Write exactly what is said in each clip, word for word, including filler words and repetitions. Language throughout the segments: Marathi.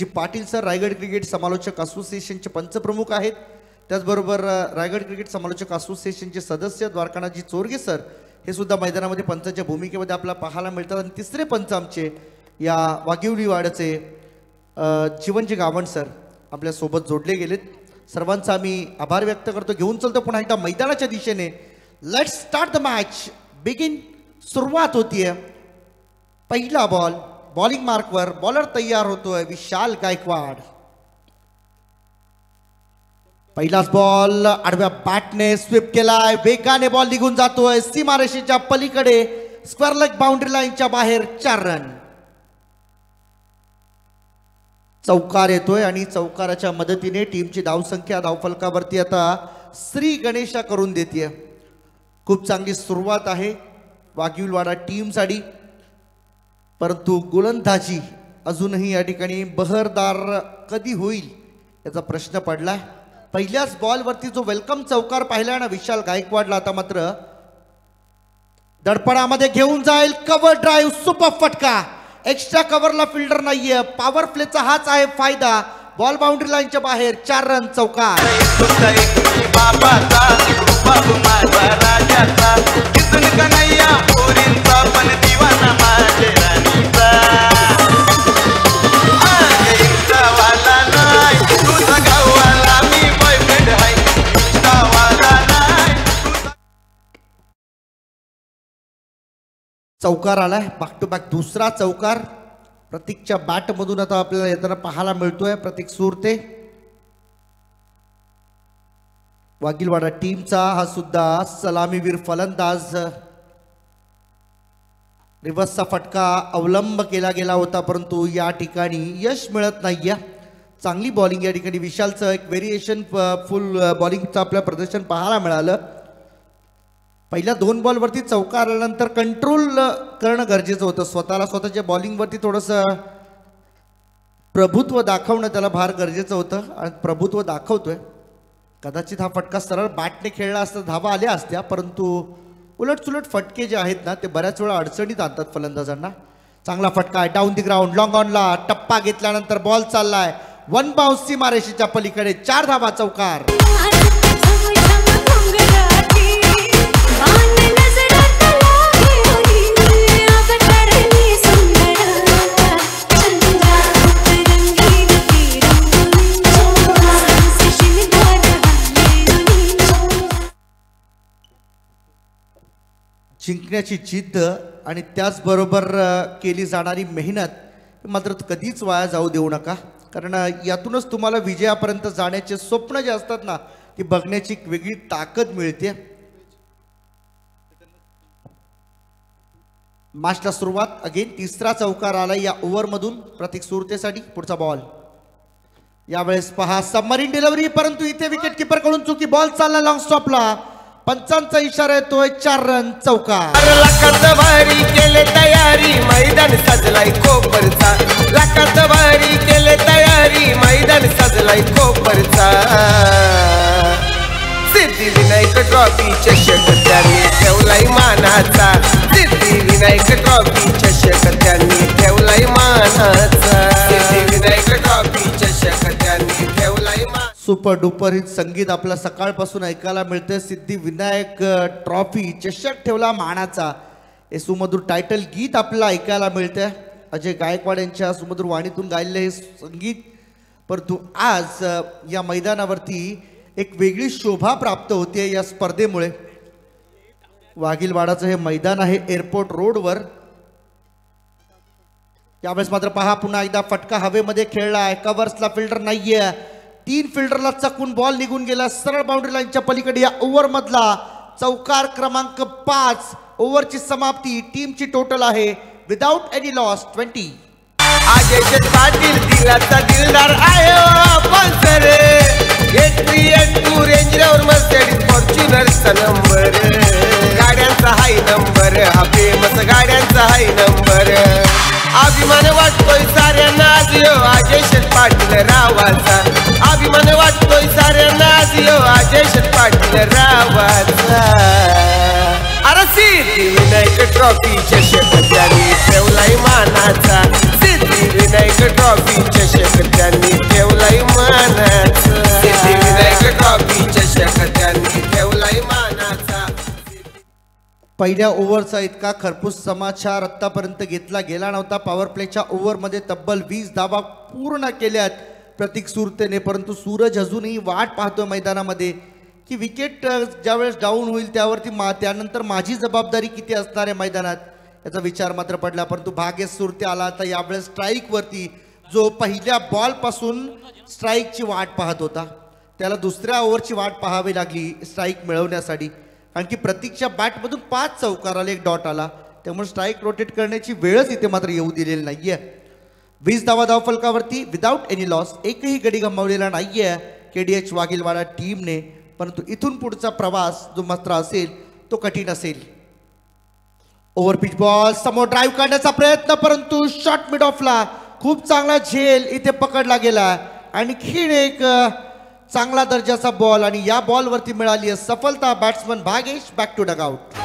जी पाटील सर रायगड क्रिकेट समालोचक असोसिएशनचे पंचप्रमुख आहेत, त्याचबरोबर रायगड क्रिकेट समालोचक असोसिएशनचे सदस्य द्वारकानाथजी चोरगे सर हे सुद्धा मैदानामध्ये पंचाच्या भूमिकेमध्ये आपल्याला पाहायला मिळतात। आणि तिसरे पंच आमचे या वाघिवली वाड्याचे जीवनजी गावण सर आपल्या सोबत जोडले गेलेत। सर्वांचा आम्ही आभार व्यक्त करतो। घेऊन चलतो पुन्हा एकदा मैदानाच्या दिशेने। Let's start the match, begin. सुरुवात होतीये। पहिला बॉल बॉलिंग मार्कवर, बॉलर तयार होतोय विशाल गायकवाड। पहिलाच बॉल आडव्या बॅटने स्वीप केलाय, वेगाने बॉल निघून जातोय सीमारेषेच्या पलीकडे, स्क्वेअर लेग बाउंड्री लाईनच्या बाहेर, चार रन। चौकार येतोय आणि चौकाराच्या मदतीने टीमची धावसंख्या धावफलकावरती आता श्री गणेशा करून देते। खूप चांगली सुरुवात आहे वाघिवलवाडा टीमसाठी, परंतु गोलंदाजी अजूनही या ठिकाणी बहरदार कधी होईल याचा प्रश्न पडलाय। पहिल्याच बॉलवरती जो वेलकम चौकार पाहिला ना विशाल गायकवाडला, आता मात्र दडपणामध्ये घेऊन जाईल, कव्हर ड्राईव्ह, सुपर फटका। एक्स्ट्रा कव्हरला फिल्डर नाहीये, पॉवर प्लेचा हाच आहे फायदा। बॉल बाउंड्री लाईनच्या बाहेर, चार रन, चौकार। चौकार आलाय, बॅक टू बॅक दुसरा चौकार प्रतीकच्या बॅट मधून आता आपल्याला येताना पाहायला मिळतोय। प्रतीक सुरते वाघिलवाडा टीमचा हा सुद्धा सलामीवीर फलंदाज। रिव्हर्सचा फटका अवलंब केला गेला होता, परंतु या ठिकाणी यश मिळत नाहीये। चांगली बॉलिंग या ठिकाणी विशालचं एक व्हेरिएशन फुल बॉलिंगचं आपल्याला प्रदर्शन पाहायला मिळालं। पहिल्या दोन बॉलवरती चौकार आल्यानंतर कंट्रोल करणं गरजेचं होतं, स्वतःला स्वतःच्या बॉलिंगवरती थोडंसं प्रभुत्व दाखवणं त्याला फार गरजेचं होतं आणि प्रभुत्व दाखवतोय। कदाचित हा फटका सरळ बॅटने खेळला असता धावा आल्या असत्या, परंतु उलटसुलट फटके जे आहेत ना ते बऱ्याच वेळा अडचणीत आणतात फलंदाजांना। चांगला फटका आहे, डाऊन दी ग्राउंड, लॉंग ऑनला टप्पा घेतल्यानंतर बॉल चाललाय वन बाउन्स सीमारेषेच्या पलीकडे, चार धावा, चौकार। जिंकण्याची जिद्द आणि त्याचबरोबर केली जाणारी मेहनत मात्र कधीच वाया जाऊ देऊ नका, कारण यातूनच तुम्हाला विजयापर्यंत जाण्याचे स्वप्न जे असतात ना ती बघण्याची एक वेगळी ताकद मिळते। मॅचला सुरुवात अगेन तिसरा चौकार आला या ओव्हरमधून प्रतीक सुरतेसाठी। पुढचा बॉल यावेळेस पहा सबमरीन डिलिव्हरी, परंतु इथे विकेट कीपर कडून चुकी, बॉल चालला लॉंग स्टॉपला, पंचांचा इशारा येतोय, चार रन, चौकार। लाखात वारी केले तयारी, मैदान सजलाय कोपरचा, लाखात वारी केले तयारी, मैदान सजलाय कोपरचा। सिद्धिविनायक ट्रॉफी चषक त्यांनी ठेवलाय मानाचा, सिद्धिविनायक ट्रॉफी चषक त्यांनी ठेवलाय मानाचा, सिद्धिविनायक ट्रॉफी चषक त्यांनी ठेवलाय मानाचा। सुपर डुपर हिट संगीत आपला सकाळपासून ऐकायला मिळते। सिद्धिविनायक ट्रॉफी चषक ठेवला मानाचा हे सुमधुर टायटल गीत आपल्याला ऐकायला मिळते। अजय गायकवाड यांच्या सुमधुर वाणीतून गायलेले हे संगीत, परंतु आज या मैदानावरती एक वेगळी शोभा प्राप्त होते या स्पर्धेमुळे। वाघिलवाडाचं हे मैदान आहे एअरपोर्ट रोडवर। त्यावेळेस मात्र पहा पुन्हा एकदा फटका हवेमध्ये खेळलाय, कव्हर्सला फिल्डर नाहीये, तीन फिल्डरला चकून बॉल निघून गेला सरळ बाउंड्री लाईनच्या पलीकडे। या ओव्हर मधला चौकार क्रमांक पाच, ओव्हरची समाप्ती, टीमची टोटल आहे without any loss twenty. Ajay Patil दिलाचा दिलदार आयो पंचर, eight three eight two Range Rover Mercedes फॉर्च्युनरचा नंबर, गाड्यांचा हाय नंबर, हा फेमस गाड्यांचा हाय नंबर। अभिमान वाटतोय साऱ्यांना आज यो अजय पाटील रावाचा, अभिमान वाटतोय साऱ्यांना आज यो अजय पाटील रावाचा। अरे सिद्धिविनायक ट्रॉफी चषक त्यांनी ठेवलाय मानाचा, सिद्धिविनायक ट्रॉफी चषक पहिल्या ओव्हरचा इतका खरपूस समाचार आतापर्यंत घेतला गेला नव्हता. पॉवर प्लेच्या ओव्हरमध्ये तब्बल वीस धावा पूर्ण केल्यात प्रतीक सुरतेने, परंतु सूरज अजूनही वाट पाहतोय मैदानामध्ये की विकेट ज्यावेळेस डाऊन होईल त्यावरती मा त्यानंतर माझी जबाबदारी किती असणार आहे मैदानात याचा विचार मात्र पडला. परंतु भाग्येश सुरते आला तर यावेळेस स्ट्राईकवरती जो पहिल्या बॉलपासून स्ट्राईकची वाट पाहत होता त्याला दुसऱ्या ओव्हरची वाट पाहावी लागली स्ट्राईक मिळवण्यासाठी. कारण की प्रतीकच्या बॅटमधून पाच चौकार आले, एक डॉट आला, त्यामुळे स्ट्राईक रोटेट करण्याची वेळच इथे मात्र येऊ दिलेली नाहीये. वीस धावा धाव फलकावरती विदाऊट एनी लॉस, एकही गडी गमावलेला नाहीये केडीएच वाघिलवाडा टीमने. परंतु इथून पुढचा प्रवास जो मात्र असेल तो कठीण असेल. ओव्हर पिच बॉल समोर ड्राईव्ह काढण्याचा प्रयत्न, परंतु शॉर्ट मिड ऑफला खूप चांगला झेल इथे पकडला गेला. आणखीन एक चांगला दर्जाचा बॉल आणि या बॉलवरती मिळाली आहे सफलता. Batsman Bhagesh back to dugout.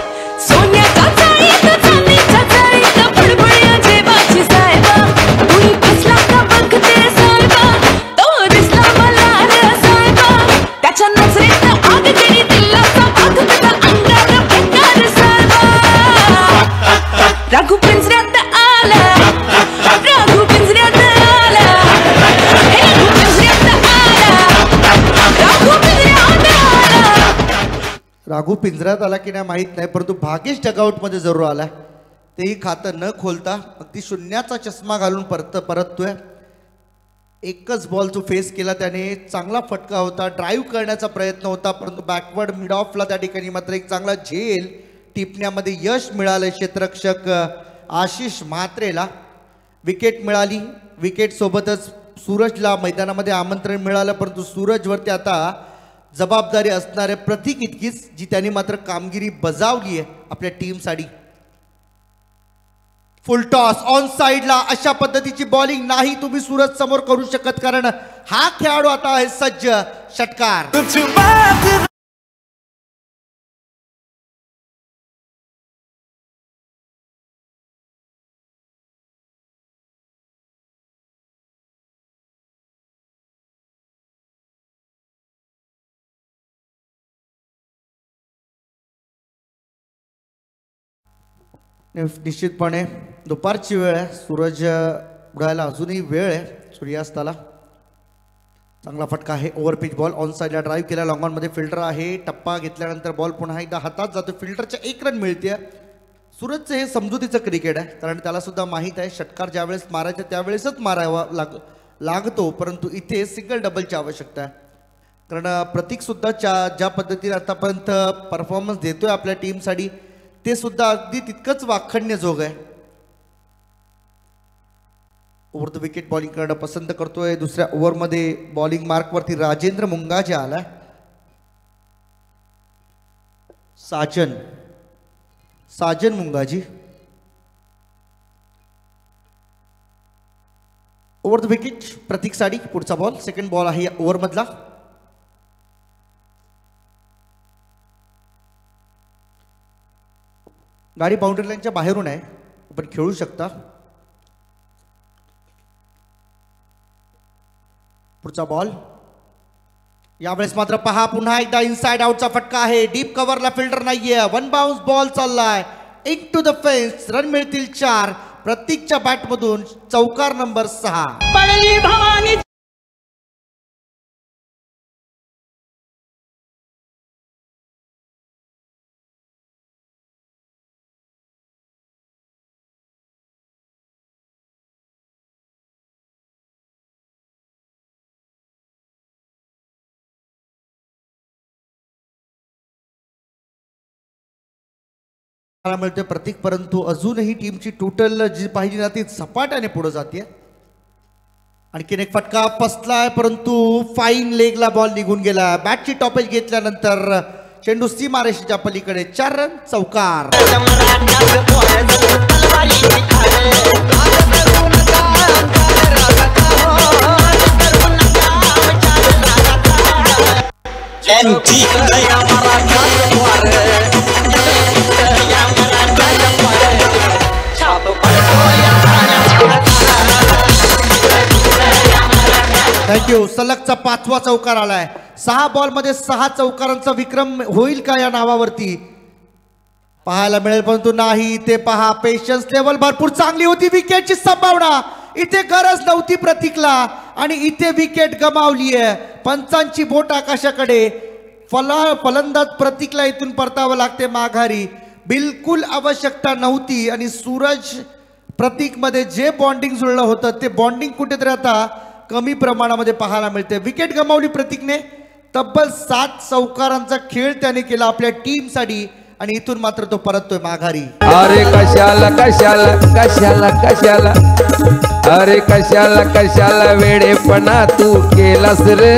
राघू पिंजऱ्यात आला, राघू पिंजऱ्यात आला, राघू पिंजऱ्यात आला, राघू पिंजऱ्यात आला. राघू पिंजऱ्यात आला की नाही माहीत नाही, परंतु भागेश डगआउटमध्ये जरूर आला. तेही खातं न खोलता अगदी शून्याचा चष्मा घालून परत परततोय. एकच बॉल जो फेस केला त्याने, चांगला फटका होता, ड्राईव्ह करण्याचा प्रयत्न होता, परंतु बॅकवर्ड मिड ऑफला त्या ठिकाणी मात्र एक चांगला झेल टिपण्यामध्ये यश मिळालं क्षेत्ररक्षक आशिष म्हात्रेला. विकेट मिळाली, विकेट सोबतच सूरजला मैदानामध्ये आमंत्रण मिळालं, परंतु सूरजवरती आता जबाबदारी असणार आहे प्रतीक इतकीच जी त्यांनी मात्र कामगिरी बजावली आहे आपल्या टीमसाठी. फुल टॉस ऑन साइडला, अशा पद्धतीची बॉलिंग नाही तुम्ही सूरज समोर करू शकत, कारण हा खेळाडू आता आहे सज्ज. षटकार. निश्चितपणे दुपारची वेळ आहे, सूरज उडायला अजूनही वेळ आहे सूर्यास्ताला. चांगला फटका आहे. ओव्हर पिच बॉल ऑन साईडला ड्राईव्ह केला, लॉंग ऑनमध्ये फिल्डर आहे, टप्पा घेतल्यानंतर बॉल पुन्हा एकदा हातात जातो, फिल्डरच्या एक रन मिळते. सूरजचं हे समजुतीचं क्रिकेट आहे, कारण त्याला सुद्धा माहीत आहे षटकार ज्यावेळेस मारायचं त्यावेळेसच मारावा लाग लागतो, परंतु इथे सिंगल डबलची आवश्यकता आहे. कारण प्रतीकसुद्धा ज्या ज्या पद्धतीने आतापर्यंत परफॉर्मन्स देतोय आपल्या टीमसाठी ते सुद्धा अगदी तितकंच वाखण्याजोग आहे. ओव्हर द विकेट बॉलिंग करणं पसंत करतोय. दुसऱ्या ओव्हरमध्ये बॉलिंग मार्कवरती राजेंद्र मुंगाजे आलाय. Sajan Sajan Mungaji. Over the wicket Pratik Sadi. पुढचा बॉल सेकंड बॉल आहे या ओव्हरमधला. गाडी बाउंड्री लाईनच्या बाहेरून आहे, आपण खेळू शकता. पुढचा बॉल यावेळेस मात्र पहा पुन्हा एकदा इनसाइड आउटचा फटका आहे. डीप कव्हरला फिल्डर नाहीये, वन बाउन्स बॉल चाललाय into the fence. Run मिळतील चार. प्रतीकच्या बॅटमधून चौकार नंबर सहा. पडली भवानी. मिळते प्रतीक, परंतु अजूनही टीमची टोटल जी पाहिजे ना ती झपाट्याने पुढे जाते. आणखीन एक फटका पसलाय, परंतु फाईन लेगला बॉल निघून गेला. बॅटची टॉपेज घेतल्यानंतर चेंडू सीमारेषेच्या पलीकडे. चार रन चौकार. थँक्यू. सलगचा पाचवा चौकार आलाय. सहा बॉल मध्ये सहा चौकारांचा विक्रम होईल का या नावावरती? पाहायला मिळेल, परंतु नाही. ते पहा, पेशन्स लेवल भरपूर चांगली होती. विकेटची संभावना इथे गरज नव्हती प्रतीकला आणि इथे विकेट गमावली आहे. पंचांची बोट आकाशाकडे. फला फलंदाज प्रतीकला इथून परतावं लागते माघारी. बिलकुल आवश्यकता नव्हती आणि सूरज प्रतीक मध्ये जे बॉन्डिंग जुळलं होतं ते बॉन्डिंग कुठेतरी आता कमी प्रमाणामध्ये पाहायला मिळते. विकेट गमावली प्रतीकने. तब्बल सात चौकारांचा खेळ त्याने केला आपल्या टीमसाठी आणि इथून मात्र तो परततोय माघारी. अरे कशाला कशाला कशाला कशाला अरे कशाला कशाला वेडेपणा तू केलास रे,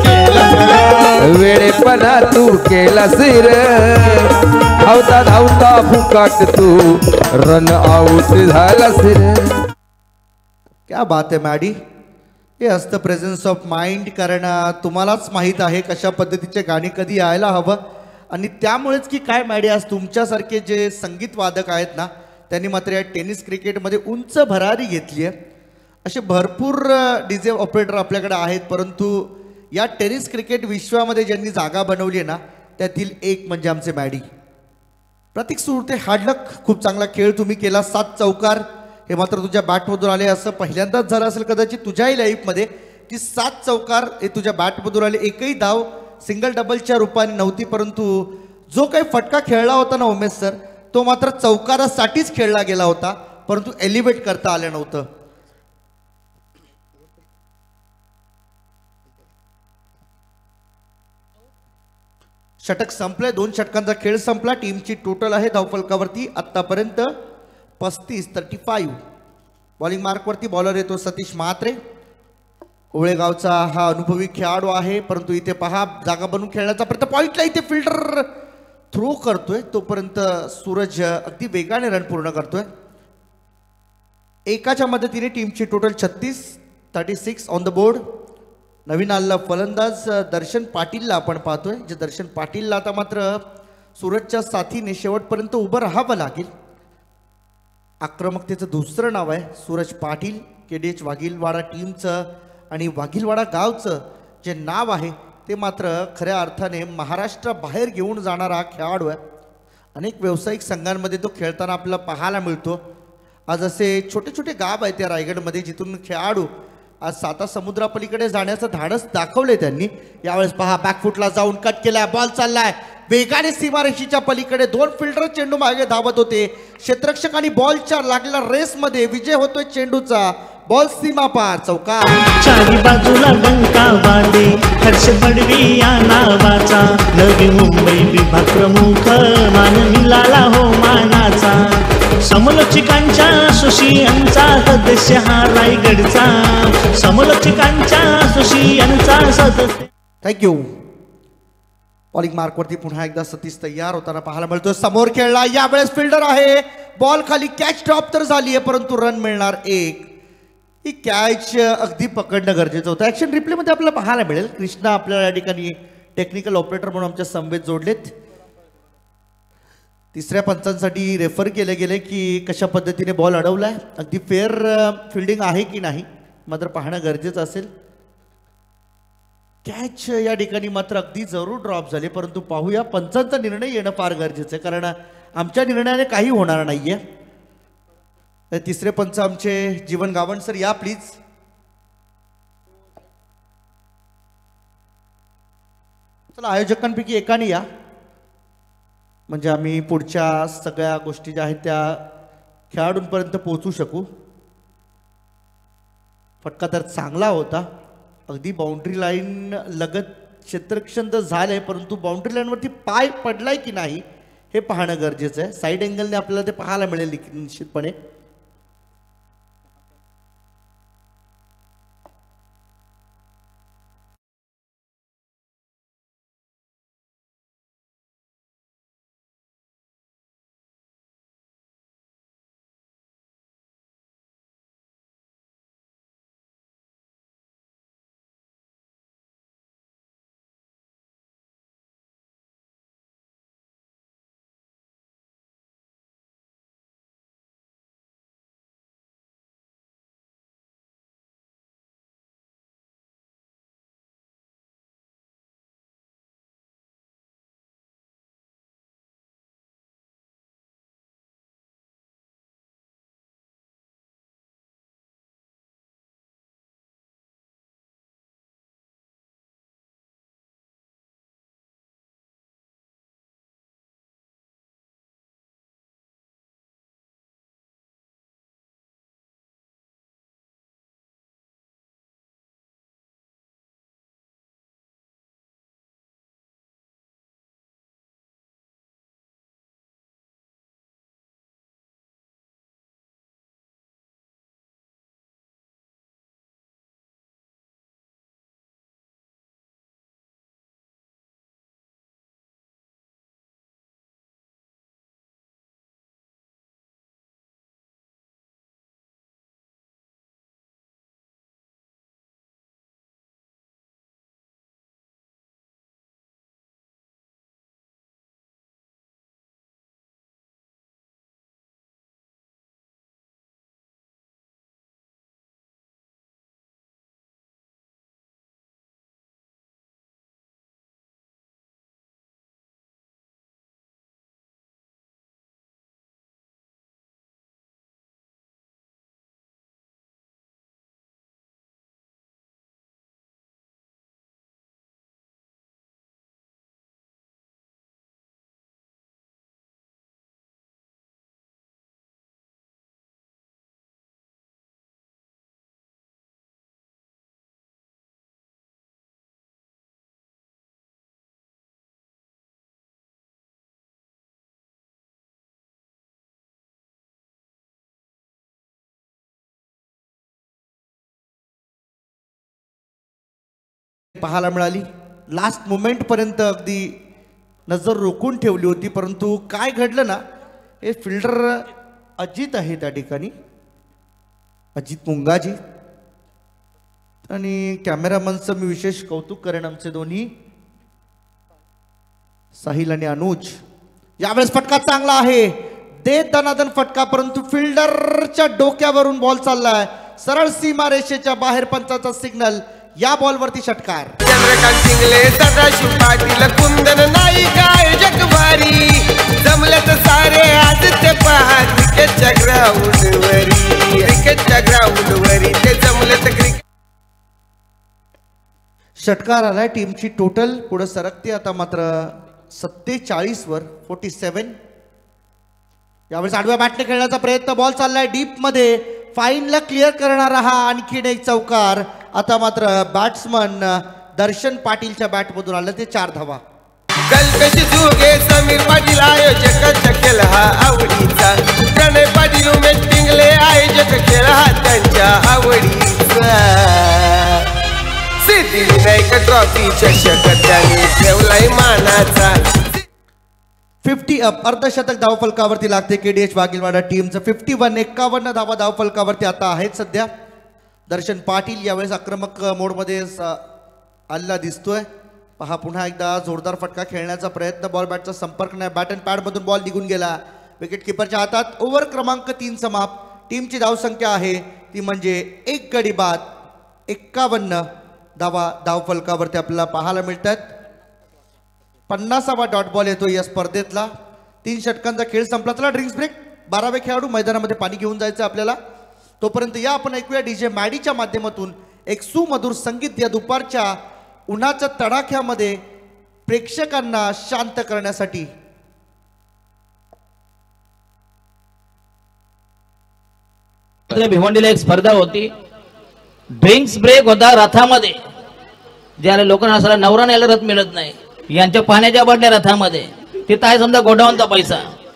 वेडेपणा तू केलास रे. धावता धावता फुकाट तू रन आउट झालास रे. क्या बात आहे मॅडी. हे असतं प्रेझेन्स ऑफ माइंड. कारण तुम्हालाच माहीत आहे कशा पद्धतीचे गाणे कधी यायला हवं आणि त्यामुळेच की काय मॅडी, आज तुमच्यासारखे जे संगीत वादक आहेत ना त्यांनी मात्र या टेनिस क्रिकेटमध्ये उंच भरारी घेतली आहे. असे भरपूर डी जे ऑपरेटर आपल्याकडे आहेत, परंतु या टेनिस क्रिकेट विश्वामध्ये ज्यांनी जागा बनवली आहे ना त्यातील एक म्हणजे आमचे मॅडी. प्रतीक सुरते, हार्डलक. खूप चांगला खेळ तुम्ही केला. सात चौकार हे मात्र तुझ्या बॅटमधून आले. असं पहिल्यांदाच झालं असेल कदाचित तुझ्याही लाईफमध्ये की सात चौकार हे तुझ्या बॅटमधून आले. एकही धाव सिंगल डबलच्या रूपाने नव्हती, परंतु जो काही फटका खेळला होता ना उमेश सर, तो मात्र चौकारासाठीच खेळला गेला होता, परंतु एलिव्हेट करता आलं नव्हतं. षटक संपले. दोन षटकांचा खेळ संपला. टीमची टोटल आहे धावफलकावरती आतापर्यंत पस्तीस थर्टी फाईव्ह. बॉलिंग मार्कवरती बॉलर येतो सतीश म्हात्रे. ओळेगावचा हा अनुभवी खेळाडू आहे, परंतु इथे पहा जागा बनवून खेळण्याचा प्रयत्न. पॉईंटला इथे फिल्डर थ्रो करतोय, तोपर्यंत सूरज अगदी वेगाने रन पूर्ण करतोय. एकाच्या मदतीने टीमची टोटल छत्तीस thirty six on the board. नवीन आलेला फलंदाज दर्शन पाटीलला आपण पाहतोय. जे दर्शन पाटीलला आता मात्र सूरजच्या साथीने शेवटपर्यंत उभं राहावं लागेल. आक्रमकतेचं दुसरं नाव आहे Suraj Patil. K D H Waghilwada टीमचं आणि वाघिलवाडा गावचं जे नाव आहे ते मात्र खऱ्या अर्थाने महाराष्ट्राबाहेर घेऊन जाणारा हा खेळाडू आहे. अनेक व्यावसायिक संघांमध्ये तो खेळताना आपल्याला पाहायला मिळतो. आज असे छोटे छोटे गाव आहेत त्या रायगडमध्ये जिथून खेळाडू आज साता समुद्रापलीकडे जाण्याचं धाडस दाखवले त्यांनी. यावेळेस पहा बॅकफुटला जाऊन कट केलाय. बॉल चाललाय वेगाने सीमारेषीच्या पलीकडे. दोन फिल्डर चेंडू मागे धावत होते. क्षेत्ररक्षक आणि बॉलच्या लागलेल्या रेसमध्ये विजय होतोय चेंडूचा. बॉल सीमा पार. चौकार. चारी बाजूला डंका वादे हर्ष बडवी या नावाचा. नवी मुंबई विभाग प्रमुख मान मिळाला हो मानाचा. समलोचिकांच्या सुशियांचा सदस्य हा रायगडचा. समलोचिकांच्या सुशियांचा सदस्य. थँक्यू. बॉलिंग मार्कवरती पुन्हा एकदा सतीश तयार होताना पाहायला मिळतोय. समोर खेळला. यावेळेस फिल्डर आहे. बॉल खाली कॅच ड्रॉप तर झाली आहे, परंतु रन मिळणार एक. ही कॅच अगदी पकडणं गरजेचं होतं. ॲक्शन रिप्लेमध्ये आपल्याला पाहायला मिळेल. कृष्णा आपल्याला या ठिकाणी टेक्निकल ऑपरेटर म्हणून आमच्या समवेत जोडलेत. तिसऱ्या पंचांसाठी रेफर केले गेले की कशा पद्धतीने बॉल अडवलाय. अगदी फेअर फिल्डिंग आहे की नाही मात्र पाहणं गरजेचं असेल. कॅच या ठिकाणी मात्र अगदी जरूर ड्रॉप झाले, परंतु पाहूया पंचांचा निर्णय येणं फार गरजेचं आहे कारण आमच्या निर्णयाने काही होणार नाहीये. तिसरे पंच आमचे जीवन गावण सर या प्लीज. चला आयोजकांपैकी एकाने या म्हणजे आम्ही पुढच्या सगळ्या गोष्टी ज्या आहेत त्या खेळाडूंपर्यंत पोहोचू शकू. फटका तर चांगला होता. अगदी बाउंड्री लाईन लगत क्षेत्ररक्षण तर झालंय, परंतु बाउंड्री लाईनवरती पाय पडलाय की नाही हे पाहणं गरजेचं आहे. साईड अँगलने आपल्याला ते पाहायला मिळेल निश्चितपणे. पाहायला मिळाली. लास्ट मोमेंट पर्यंत अगदी नजर रोखून ठेवली होती, परंतु काय घडलं ना, हे फिल्डर अजित आहे त्या ठिकाणी, अजित मुंगाजी, आणि कॅमेरामनचं मी विशेष कौतुक करेन आमचे दोन्ही साहिल आणि अनुज. यावेळेस फटका चांगला आहे, देत दनादन फटका, परंतु फिल्डरच्या डोक्यावरून बॉल चाललाय सरळ सीमा रेषेच्या बाहेर. पंचाचा सिग्नल, या बॉलवरती षटकार. चंद्रकांत सिंगले, सदाशिव पाटील, कुंदन नाईक आयोजक भारी, जमलं तर सारे आज ते पहा क्रिकेटच्या ग्राउंडवरी, क्रिकेटच्या ग्राउंडवरी ते जमलं तर क्रिकेट. षटकार आलाय, टीमची टोटल पुढे सरकते आता मात्र सत्तेचाळीस वर फोर्टी सेवन. यावेळेस आडव्या बॅटने खेळण्याचा प्रयत्न, बॉल चाललाय डीप मध्ये, फाईनला क्लिअर करणारा हा आणखीन एक चौकार. आता मात्र बॅट्समन दर्शन पाटीलच्या बॅटमधून आलं ते चार धावा. कल्पेश जुगे, समीर पाटील आयोजकांचा खेळ हा आवडीचा, प्रणय पाटील, उमेश पिंगले आयोजक खेळ हा त्यांच्या आवडीचा. सिद्धिविनायक ट्रॉफी चषक त्यांनी ठेवलाय मानाचा. फिफ्टी अप, अर्धशतक धावफलकावरती लागते केडीएच वाघिलवाडा टीमचं. फिफ्टी वन, एक्कावन्न धावा धावफलकावरती आता आहेत सध्या. दर्शन पाटील यावेळेस आक्रमक मोडमध्ये आलेला दिसतोय. पहा पुन्हा एकदा जोरदार फटका खेळण्याचा प्रयत्न, बॉल बॅटचा संपर्क नाही, बॅट अँड पॅडमधून बॉल निघून गेला विकेट किपरच्या हातात. ओव्हर क्रमांक तीन समाप्त. टीमची धावसंख्या आहे ती म्हणजे एक गडी बाद, एक्कावन्न धावा धावफलकावरती आपल्याला पाहायला मिळतात. पन्नासावा डॉट बॉल येतो या स्पर्धेतला. तीन षटकांचा खेळ संपला. चला ड्रिंक्स ब्रेक. बारावे खेळाडू मैदानामध्ये पाणी घेऊन जायचं आपल्याला. तोपर्यंत या आपण ऐकूया डीजे मॅडीच्या माध्यमातून एक सुमधुर संगीत या दुपारच्या उन्हाच्या तडाख्यामध्ये प्रेक्षकांना शांत करण्यासाठी. भिवंडीला एक स्पर्धा होती, ड्रिंक्स ब्रेक होता रथामध्ये. ज्याला लोकांना असला नवरा न्यायला रथ मिळत नाही, यांच्या पाण्याच्या बाटल्या रथामध्ये, तिथं आहे समजा गोडाऊनचा पैसा.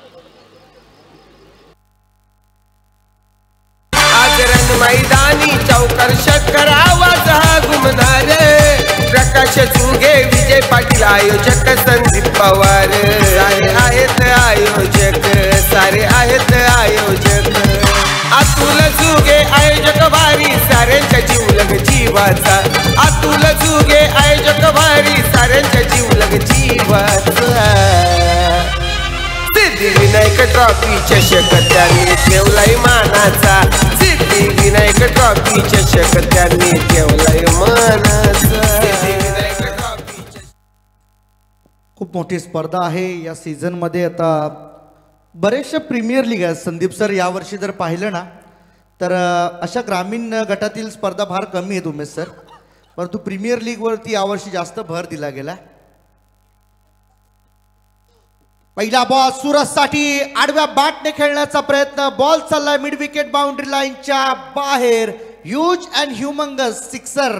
आज रंग मैदानी चौकार षटकार आवाज हा घुमणार, प्रकाश चुंगे, विजय पाटील आयोजक, संदीप पवार सारे आहेत आयोजक, सारे आहेत आयोजक. अतुल जुगे आयोजक भारी, साऱ्यांच्या जीवलग जीवाचा. अतुल जुगे आयोजक भारी, साऱ्यांच्या जीवलग जीवाचा. सिद्धिविनायक ट्रॉफी चषक त्यांनी ठेवलाय मानाचा, सिद्धिविनायक ट्रॉफी चषक त्यांनी ठेवलाय मानाचा. सिद्धिविनायक ट्रॉफी चषक. खूप मोठी स्पर्धा आहे या सीझन मध्ये. आता बरेचशा प्रीमियर लीग आहेत संदीप सर. यावर्षी जर पाहिलं ना तर अशा ग्रामीण गटातील स्पर्धा फार कमी आहेत उमेश सर, परंतु प्रीमियर लीगवरती यावर्षी जास्त भर दिला गेला. पहिला बॉल सुरजसाठी, आडव्या बॅटने खेळण्याचा प्रयत्न, बॉल चाललाय मिड विकेट बाउंड्री लाईनच्या बाहेर. Huge and humongous sixer.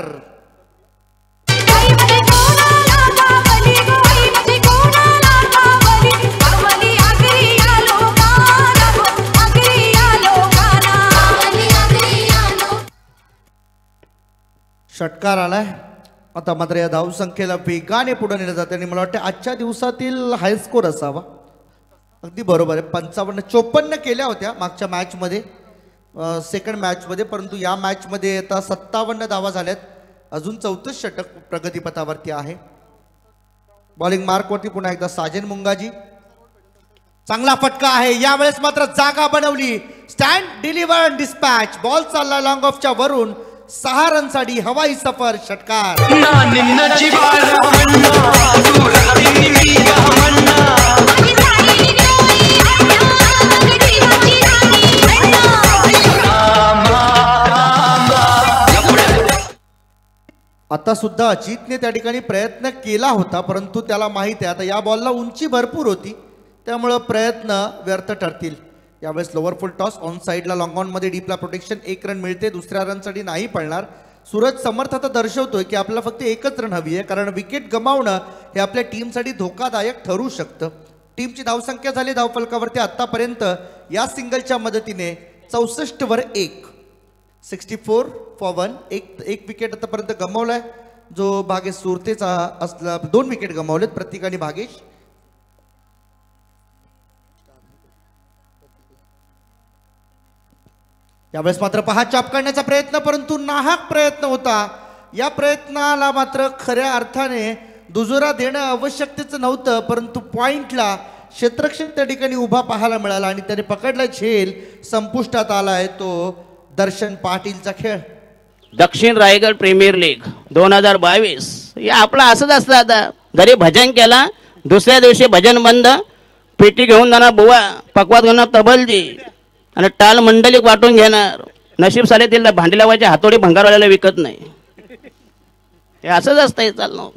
षटकार आलाय. आता मात्र या धावसंख्येला वेगाने पुढे नेलं जाते आणि मला वाटतं आजच्या दिवसातील हाय स्कोर असावा. अगदी बरोबर आहे. पंचावन्न चोपन्न केल्या होत्या मागच्या मॅचमध्ये, सेकंड मॅचमध्ये, परंतु या मॅचमध्ये आता सत्तावन्न धावा झाल्यात. अजून चौथं षटक प्रगतीपथावरती आहे. बॉलिंग मार्कवरती पुन्हा एकदा साजन मुंगाजी. चांगला फटका आहे. यावेळेस मात्र जागा बनवली. Stand deliver dispatch. बॉल चालला लॉंग ऑफच्या वरून. सहा रनसाठी हवाई सफर. षटकार. आता सुद्धा अजितने त्या ठिकाणी प्रयत्न केला होता, परंतु त्याला माहित आहे आता या बॉलला उंची भरपूर होती, त्यामुळे प्रयत्न व्यर्थ ठरतील. यावेळेस लोअर फुल टॉस ऑन साईडला लॉंग ऑन मध्ये डीपला प्रोटेक्शन. एक रन मिळते, दुसऱ्या रनसाठी नाही पडणार. सूरज समर्थ आता दर्शवतोय की आपल्याला फक्त एकच रन हवी आहे, कारण विकेट गमावणं हे आपल्या टीमसाठी धोकादायक ठरू शकतं. टीमची धावसंख्या झाली धावफलकावरती आतापर्यंत या सिंगलच्या मदतीने चौसष्ट वर एक, सिक्स्टी फोर फॉर वन. एक एक विकेट आतापर्यंत गमावलाय. जो भागेश सुरतेचा असला दोन विकेट गमावलेत प्रत्येकाने भागेश. यावेळेस मात्र पहा चाप काढण्याचा प्रयत्न, परंतु नाहक प्रयत्न होता. या प्रयत्नाला मात्र खऱ्या अर्थाने दुजोरा देणं आवश्यकतेचं नव्हतं, परंतु पॉइंटला क्षेत्ररक्षक त्या ठिकाणी उभा पाहायला मिळाला आणि त्याने पकडला झेल. संपुष्टात आलाय तो दर्शन पाटीलचा खेळ. दक्षिण रायगड प्रीमियर लीग दोन हजार बावीस या आपला असंच असतं. आता घरी भजन केला, दुसऱ्या दिवशी भजन बंद, पेटी घेऊन जाणार बुवा, पकवात घेणार तबलजी आणि टाल मंडलिक वाटून घेणार. नशीब साले तिला भांडी लावायचे हातोडी भंगारवाल्याला विकत नाही. हे असंच असतंय चालणं.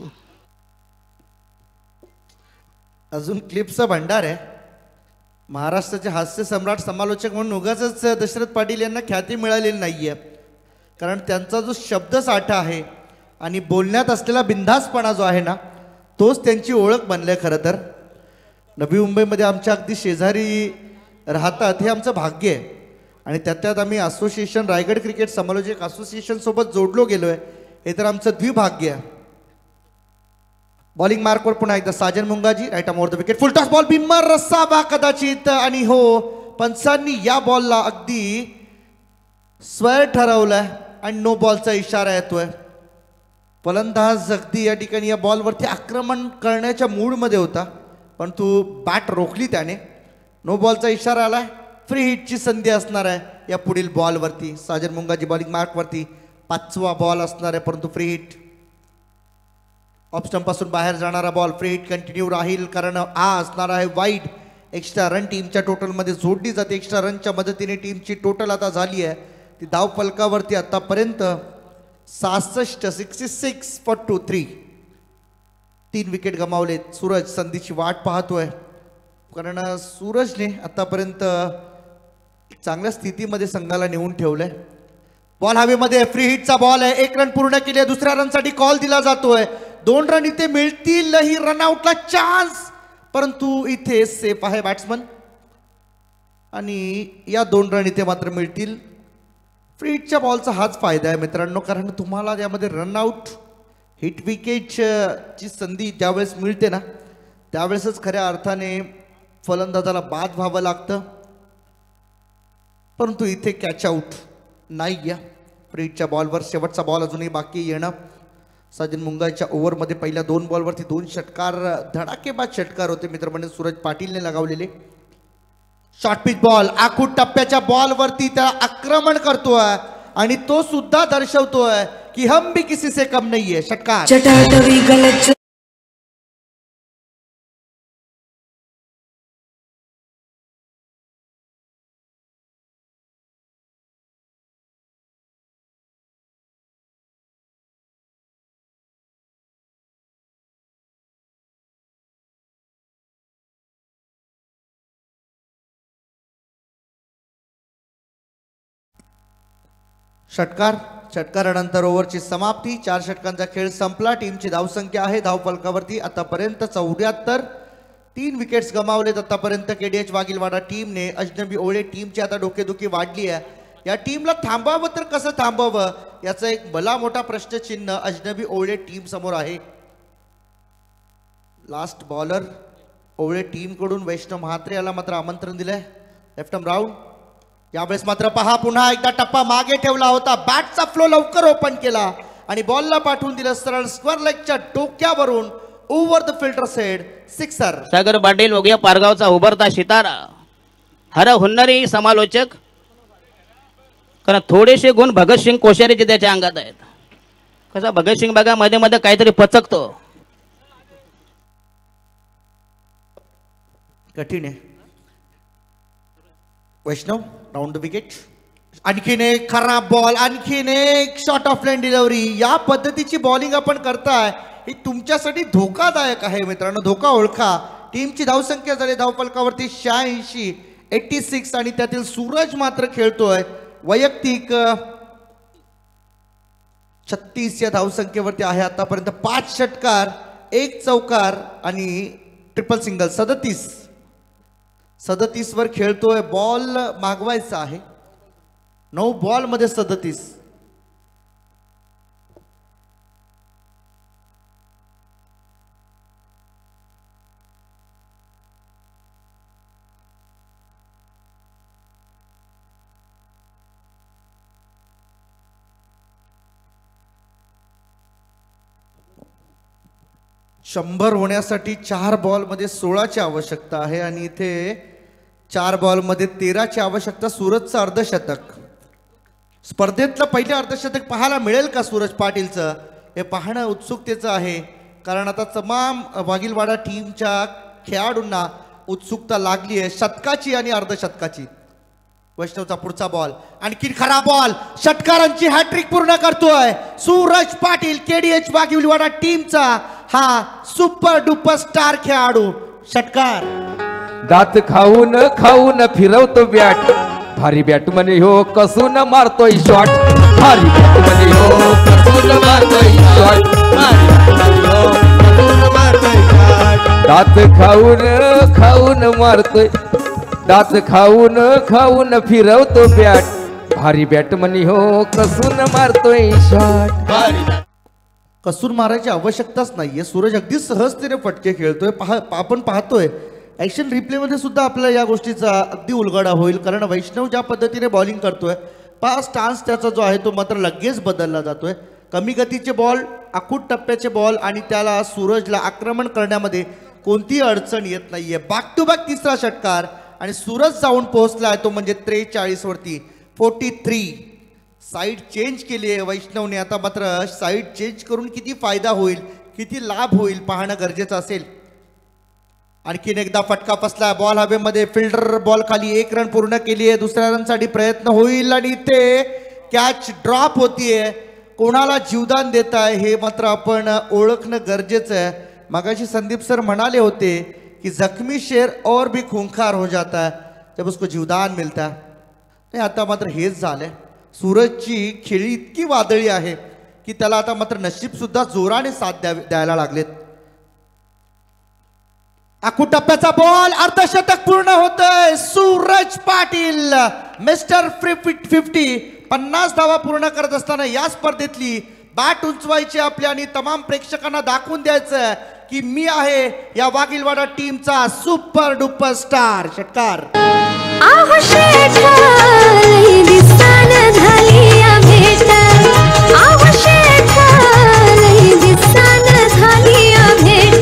अजून क्लिपचा भंडार आहे. महाराष्ट्राचे हास्य सम्राट समालोचक म्हणून उगाचच दशरथ पाटील यांना ख्याती मिळालेली नाहीये, कारण त्यांचा जो शब्दसाठा आहे आणि बोलण्यात असलेला बिनधास्तपणा जो आहे ना, तोच त्यांची ओळख बनलाय. खरं तर नवी मुंबईमध्ये आमच्या अगदी शेजारी राहतात, हे आमचं भाग्य आहे. आणि त्यात त्यात आम्ही असोसिएशन रायगड क्रिकेट समालोचक असोसिएशन सोबत जोडलो गेलोय, हे तर आमचं द्विभाग्य आहे. बॉलिंग मार्कवर पुन्हा एकदा Sajan Mungaji, right arm over the wicket, full toss ball, beamer रस्साबा कदाचित. आणि हो, पंचांनी या बॉलला अगदी स्क्वेअर ठरवलाय आणि नो बॉलचा इशारा येतोय. फलंदाज अगदी या ठिकाणी या बॉलवरती आक्रमण करण्याच्या मूडमध्ये होता, परंतु बॅट रोखली त्याने. नो बॉलचा इशारा आलाय. फ्री हिटची संधी असणार आहे या पुढील बॉलवरती. साजन मुंगाजी बॉलिंग मार्कवरती, पाचवा बॉल असणार आहे, परंतु फ्री हिट. ऑफ स्टंप पासून बाहेर जाणारा बॉल, फ्री हिट कंटिन्यू राहील, कारण हा असणार आहे वाईड. एक्स्ट्रा रन टीमच्या टोटलमध्ये जोडली जाते. एक्स्ट्रा रनच्या मदतीने टीमची टोटल आता झाली आहे ती धाव फलकावरती आतापर्यंत सहासष्ट sixty six for two three. तीन विकेट गमावलेत. सूरज संधीची वाट पाहतोय, कारण सूरजने आतापर्यंत चांगल्या स्थितीमध्ये संघाला नेऊन ठेवलंय. बॉल हवेमध्ये, फ्री हिटचा बॉल आहे. एक रन पूर्ण केले, दुसऱ्या रनसाठी कॉल दिला जातोय. दोन रन इथे मिळतील, ही रनआउटला चान्स, परंतु इथे सेफ आहे बॅट्समन आणि या दोन रन इथे मात्र मिळतील. फ्री हिटच्या बॉलचा हाच फायदा आहे मित्रांनो, कारण तुम्हाला त्यामध्ये रनआउट हिट विकेटची संधी ज्यावेळेस मिळते ना, त्यावेळेसच खऱ्या अर्थाने फलंदाजाला बाद व्हावं लागतं, परंतु इथे कॅच आउट नाही. या फ्री हिटच्या बॉलवर शेवटचा बॉल अजूनही बाकी येणं. साजन मुंगाच्या ओव्हरमध्ये पहिल्या दोन बॉलवरती दोन षटकार, धडाकेबाज षटकार होते मित्रमंडळी सूरज पाटीलने लगावलेले. शॉर्ट पिच बॉल, आखूट टप्प्याच्या बॉलवरती त्याला आक्रमण करतोय आणि तो सुद्धा दर्शवतोय की हम भी किसी से कम नाहीये. षटकार. चटाटवी गलत षटकार. षटकारानंतर ओव्हरची समाप्ती. चार षटकांचा खेळ संपला. टीमची धावसंख्या आहे धाव फलकावरती आतापर्यंत चौऱ्याहत्तर. तीन विकेट्स गमावलेत आतापर्यंत केडीएच वागिलवाडा टीमने. अजनबी ओळे टीमची आता डोकेदुखी वाढली आहे. या टीमला थांबावं तर कसं थांबावं याचा एक भला मोठा प्रश्नचिन्ह अजनबी ओळे टीम समोर आहे. लास्ट बॉलर ओळे टीमकडून वैष्णव म्हात्रे याला मात्र आमंत्रण दिलंय. Left arm round. यावेळेस मात्र पहा पुन्हा एकदा टप्पा मागे ठेवला होता. बॅटचा फ्लो लवकर ओपन केला आणि बॉलला पाठवून दिलं सरळ स्क्वेअर लेगच्या डोक्यावरून ओव्हर द फिल्टर सेड. सिक्सर. सागर पाटील ओगिया पारगावचा उभरता सितारा, हर हुन्नरी समालोचक, कारण थोडेसे गुण भगतसिंग कोश्यारीचे त्याच्या अंगात आहेत. कसा भगतसिंग बघा मध्ये मध्ये काहीतरी पचकतो. कठीण आहे. Vaishnav round the wicket. आणखीन एक खराब बॉल, आणखीन एक शॉर्ट ऑफ लाईन डिलिव्हरी. या पद्धतीची बॉलिंग आपण करताय ही तुमच्यासाठी धोकादायक आहे मित्रांनो. धोका ओळखा. टीमची धावसंख्या झाली धावफलकावरती शहाऐंशी एट्टी सिक्स आणि त्यातील सूरज मात्र खेळतोय वैयक्तिक छत्तीस या धावसंख्येवरती आहे आतापर्यंत. पाच षटकार, एक चौकार आणि ट्रिपल सिंगल. सदतीस सदतीस वर खेळतोय. बॉल मागवायचा आहे. नऊ बॉल मध्ये सदतीस. शंभर होण्यासाठी चार बॉलमध्ये सोळाची आवश्यकता आहे आणि इथे चार बॉलमध्ये तेराची आवश्यकता. सूरजचं अर्धशतक, स्पर्धेतलं पहिलं अर्धशतक पाहायला मिळेल का सूरज पाटीलचं, हे पाहणं उत्सुकतेचं आहे. कारण आता तमाम वाघिलवाडा टीमच्या खेळाडूंना उत्सुकता लागली आहे शतकाची आणि अर्धशतकाची. वैष्णवचा पुढचा बॉल, आणखी खरा बॉल, षटकारांची हॅट्रिक पूर्ण करतोय सूरज पाटील. केडीएच वाघिलवाडा टीमचा हा सुपर डुपर स्टार खेळाडू. षटकार. दात खाऊन खाऊन फिरवतो बॅट, भारी बॅट म्हणे हो कसून मारतोय शॉट, भारी बॅट म्हणे हो कसून मारतोय शॉट, दात खाऊन खाऊन मारतोय, दात खाऊन खाऊन फिरवतो बॅट, भारी बॅट म्हणे हो कसून मारतोय शॉट. कसून मारायची आवश्यकताच नाहीये. सूरज अगदी सहजतेने फटके खेळतोय. पहा आपण पाहतोय ॲक्शन रिप्लेमध्ये सुद्धा आपल्याला या गोष्टीचा अगदी उलगडा होईल. कारण वैष्णव ज्या पद्धतीने बॉलिंग करतोय पहा स्टान्स त्याचा जो आहे तो मात्र लगेच बदलला जातोय. कमी गतीचे बॉल, आखूट टप्प्याचे बॉल आणि त्याला सूरजला आक्रमण करण्यामध्ये कोणतीही अडचण येत नाहीये. बॅक टू बॅक तिसरा षटकार आणि सूरज जाऊन पोहोचला आहे तो म्हणजे त्रेचाळीस वरती. Forty three. साईड चेंज केली आहे वैष्णवने. आता मात्र साईड चेंज करून किती फायदा होईल, किती लाभ होईल पाहणं गरजेचं असेल. आणखीन एकदा फटका फसला, बॉल हवेमध्ये, फिल्डर बॉल खाली, एक रन पूर्ण केली आहे. दुसऱ्या रनसाठी प्रयत्न होईल आणि इथे कॅच ड्रॉप होतीये. कोणाला जीवदान देत आहे हे मात्र आपण ओळखणं गरजेचं आहे. मगाशी संदीप सर म्हणाले होते की जख्मी शेर और भी खूंखार हो जाता है जब उसको जीवदान मिलता है. नाही, आता मात्र हेच झालंय. सूरजची खेळी इतकी वादळी आहे की त्याला आता मात्र नशीब सुद्धा जोराने साथ द्या द्यायला लागलेत. आखू टप्प्याचा बॉल, अर्धशतक पूर्ण होतंय. सूरज पाटील मिस्टर फिफ्टी पन्नास धावा पूर्ण करत असताना या स्पर्धेतली बॅट उंचवायची आपल्या आणि तमाम प्रेक्षकांना दाखवून द्यायचं की मी आहे या वाघिलवाडा टीमचा सुपर डुपर स्टार. षटकार. आहो शेठा लई दिसानं झाली या भेट, आहो शेठा लई दिसानं झाली या भेट.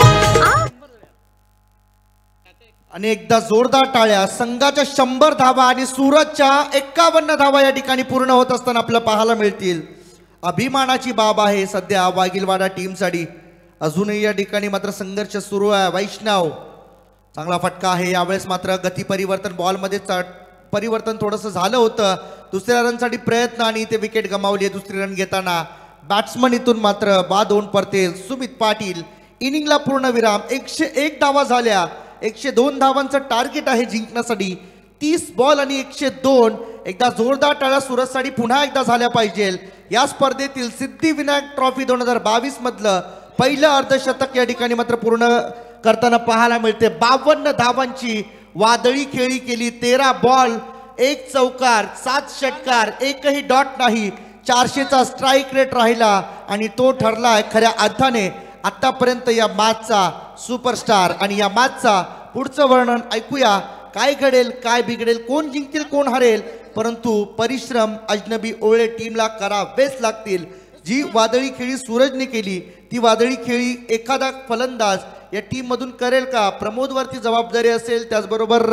आणि एकदा जोरदार टाळ्या. संघाच्या शंभर धावा आणि सूरजच्या एक्कावन्न धावा या ठिकाणी पूर्ण होत असताना आपल्याला पाहायला मिळतील. अभिमानाची बाब आहे सध्या वाघिलवाडा टीमसाठी. अजूनही या ठिकाणी मात्र संघर्ष सुरू आहे. वैष्णव चांगला फटका आहे. यावेळेस मात्र गती परिवर्तन, बॉलमध्ये परिवर्तन थोडंसं झालं होतं. दुसऱ्या रनसाठी प्रयत्न आणि इथे विकेट गमावली आहे दुसरी रन घेताना. बॅट्समन इथून मात्र बा दोन परतेल. सुमित पाटील इनिंगला पूर्ण विराम. एकशे एक धावा झाल्या. एकशे दोन धावांचं टार्गेट आहे जिंकण्यासाठी. तीस बॉल आणि एकशे दोन. एकदा जोरदार टाळ्या सूरजसाठी पुन्हा एकदा झाल्या पाहिजे. या स्पर्धेतील सिद्धिविनायक ट्रॉफी दोन हजार बावीस मधलं पहिलं अर्धशतक या ठिकाणी मात्र पूर्ण करताना पाहायला मिळते. बावन्न धावांची वादळी खेळी केली. तेरा बॉल, एक चौकार, सात षटकार, एकही डॉट नाही. चारशेचा स्ट्राईक रेट राहिला आणि तो ठरला खऱ्या अर्थाने आतापर्यंत या मॅचचा सुपरस्टार. आणि या मॅचचा पुढचं वर्णन ऐकूया. काय घडेल, काय बिघडेल, कोण जिंकेल, कोण हरेल, परंतु परिश्रम अजनबी ओळे टीमला करावेच लागतील. जी वादळी खेळी सूरजने केली ती वादळी खेळी एखादा फलंदाज या टीम मधून करेल का? प्रमोदवरती जबाबदारी असेल, त्याचबरोबर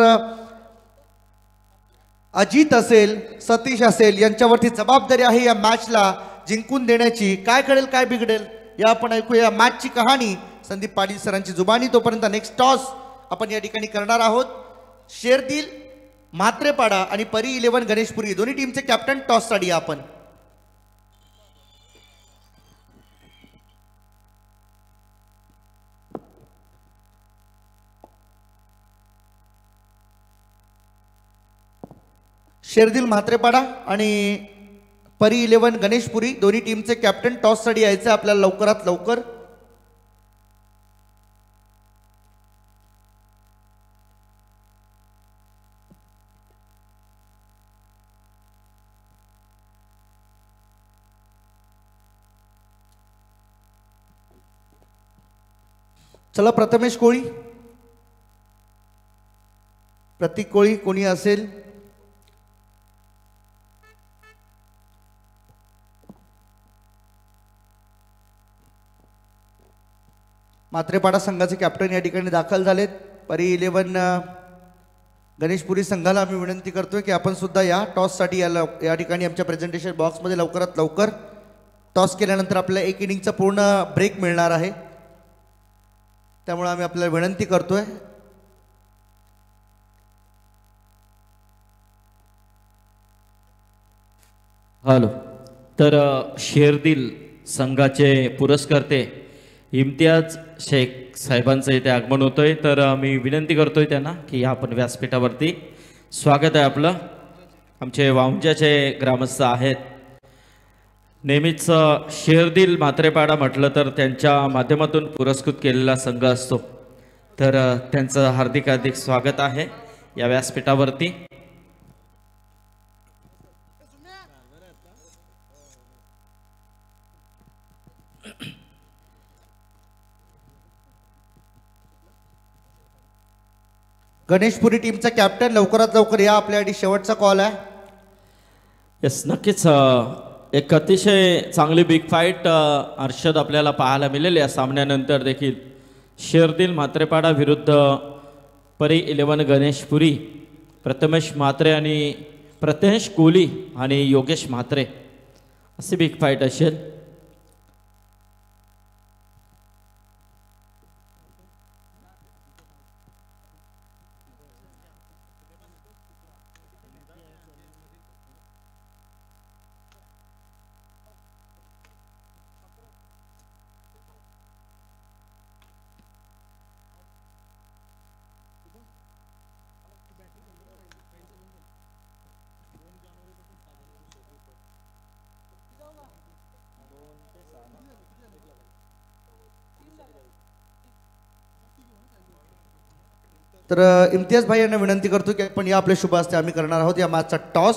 अजित असेल, सतीश असेल, यांच्यावरती जबाबदारी आहे या मॅचला जिंकून देण्याची. काय घडेल, काय बिघडेल या आपण ऐकूया. मॅचची कहाणी संदीप पाटील सरांची जुबानी. तोपर्यंत नेक्स्ट टॉस आपण या ठिकाणी करणार आहोत. शेरदिल म्हात्रेपाडा आणि परी इलेव्हन गणेशपुरी दोन्ही टीमचे कॅप्टन टॉस साठी आपण. शेरदिल म्हात्रेपाडा आणि परी इलेव्हन गणेशपुरी दोन्ही टीमचे कॅप्टन टॉस साठी यायचे आपल्याला लवकरात लवकर. चला, प्रथमेश कोळी, प्रतीक कोळी कोणी असेल? मात्रेपाडा संघाचे कॅप्टन या ठिकाणी दाखल झालेत. परी इलेव्हन गणेशपुरी संघाला आम्ही विनंती करतोय की आपण सुद्धा या टॉससाठी या लव- या ठिकाणी आमच्या प्रेझेंटेशन बॉक्समध्ये लवकरात लवकर टॉस केल्यानंतर आपल्याला एक इनिंगचा पूर्ण ब्रेक मिळणार आहे. त्यामुळे आम्ही आपल्याला विनंती करतोय. हॅलो. तर अ, शेरदिल संघाचे पुरस्कर्ते इम्तियाज शेख साहेबांचं इथे आगमन होतंय. तर अ, मी विनंती करतोय त्यांना की या आपण व्यासपीठावरती स्वागत आहे आपलं. आमचे वाऊंजाचे ग्रामस्थ आहेत. नेहमीच अ, शेरदिल म्हात्रेपाडा म्हटलं तर त्यांच्या माध्यमातून पुरस्कृत केलेला संघ असतो. तर अ, त्यांचं हार्दिक हार्दिक स्वागत आहे या व्यासपीठावरती. गणेशपुरी टीमचा कॅप्टन लवकरात लवकर या. आपल्यासाठी शेवटचा कॉल आहे. येस, नक्कीच. अ, एक अतिशय चांगली बिग फाईट अर्षद आपल्याला पाहायला मिळेल या सामन्यानंतर देखील. शेरदिल म्हात्रेपाडा विरुद्ध परी इलेव्हन गणेशपुरी. प्रथमेश म्हात्रे आणि प्रथमेश कोहली आणि योगेश म्हात्रे अशी बिग फाईट असेल. तर अ, इम्तियाज भाई यांना विनंती करतो की आपण या आपल्या शुभ हस्ते आम्ही करणार आहोत या मॅचचा टॉस.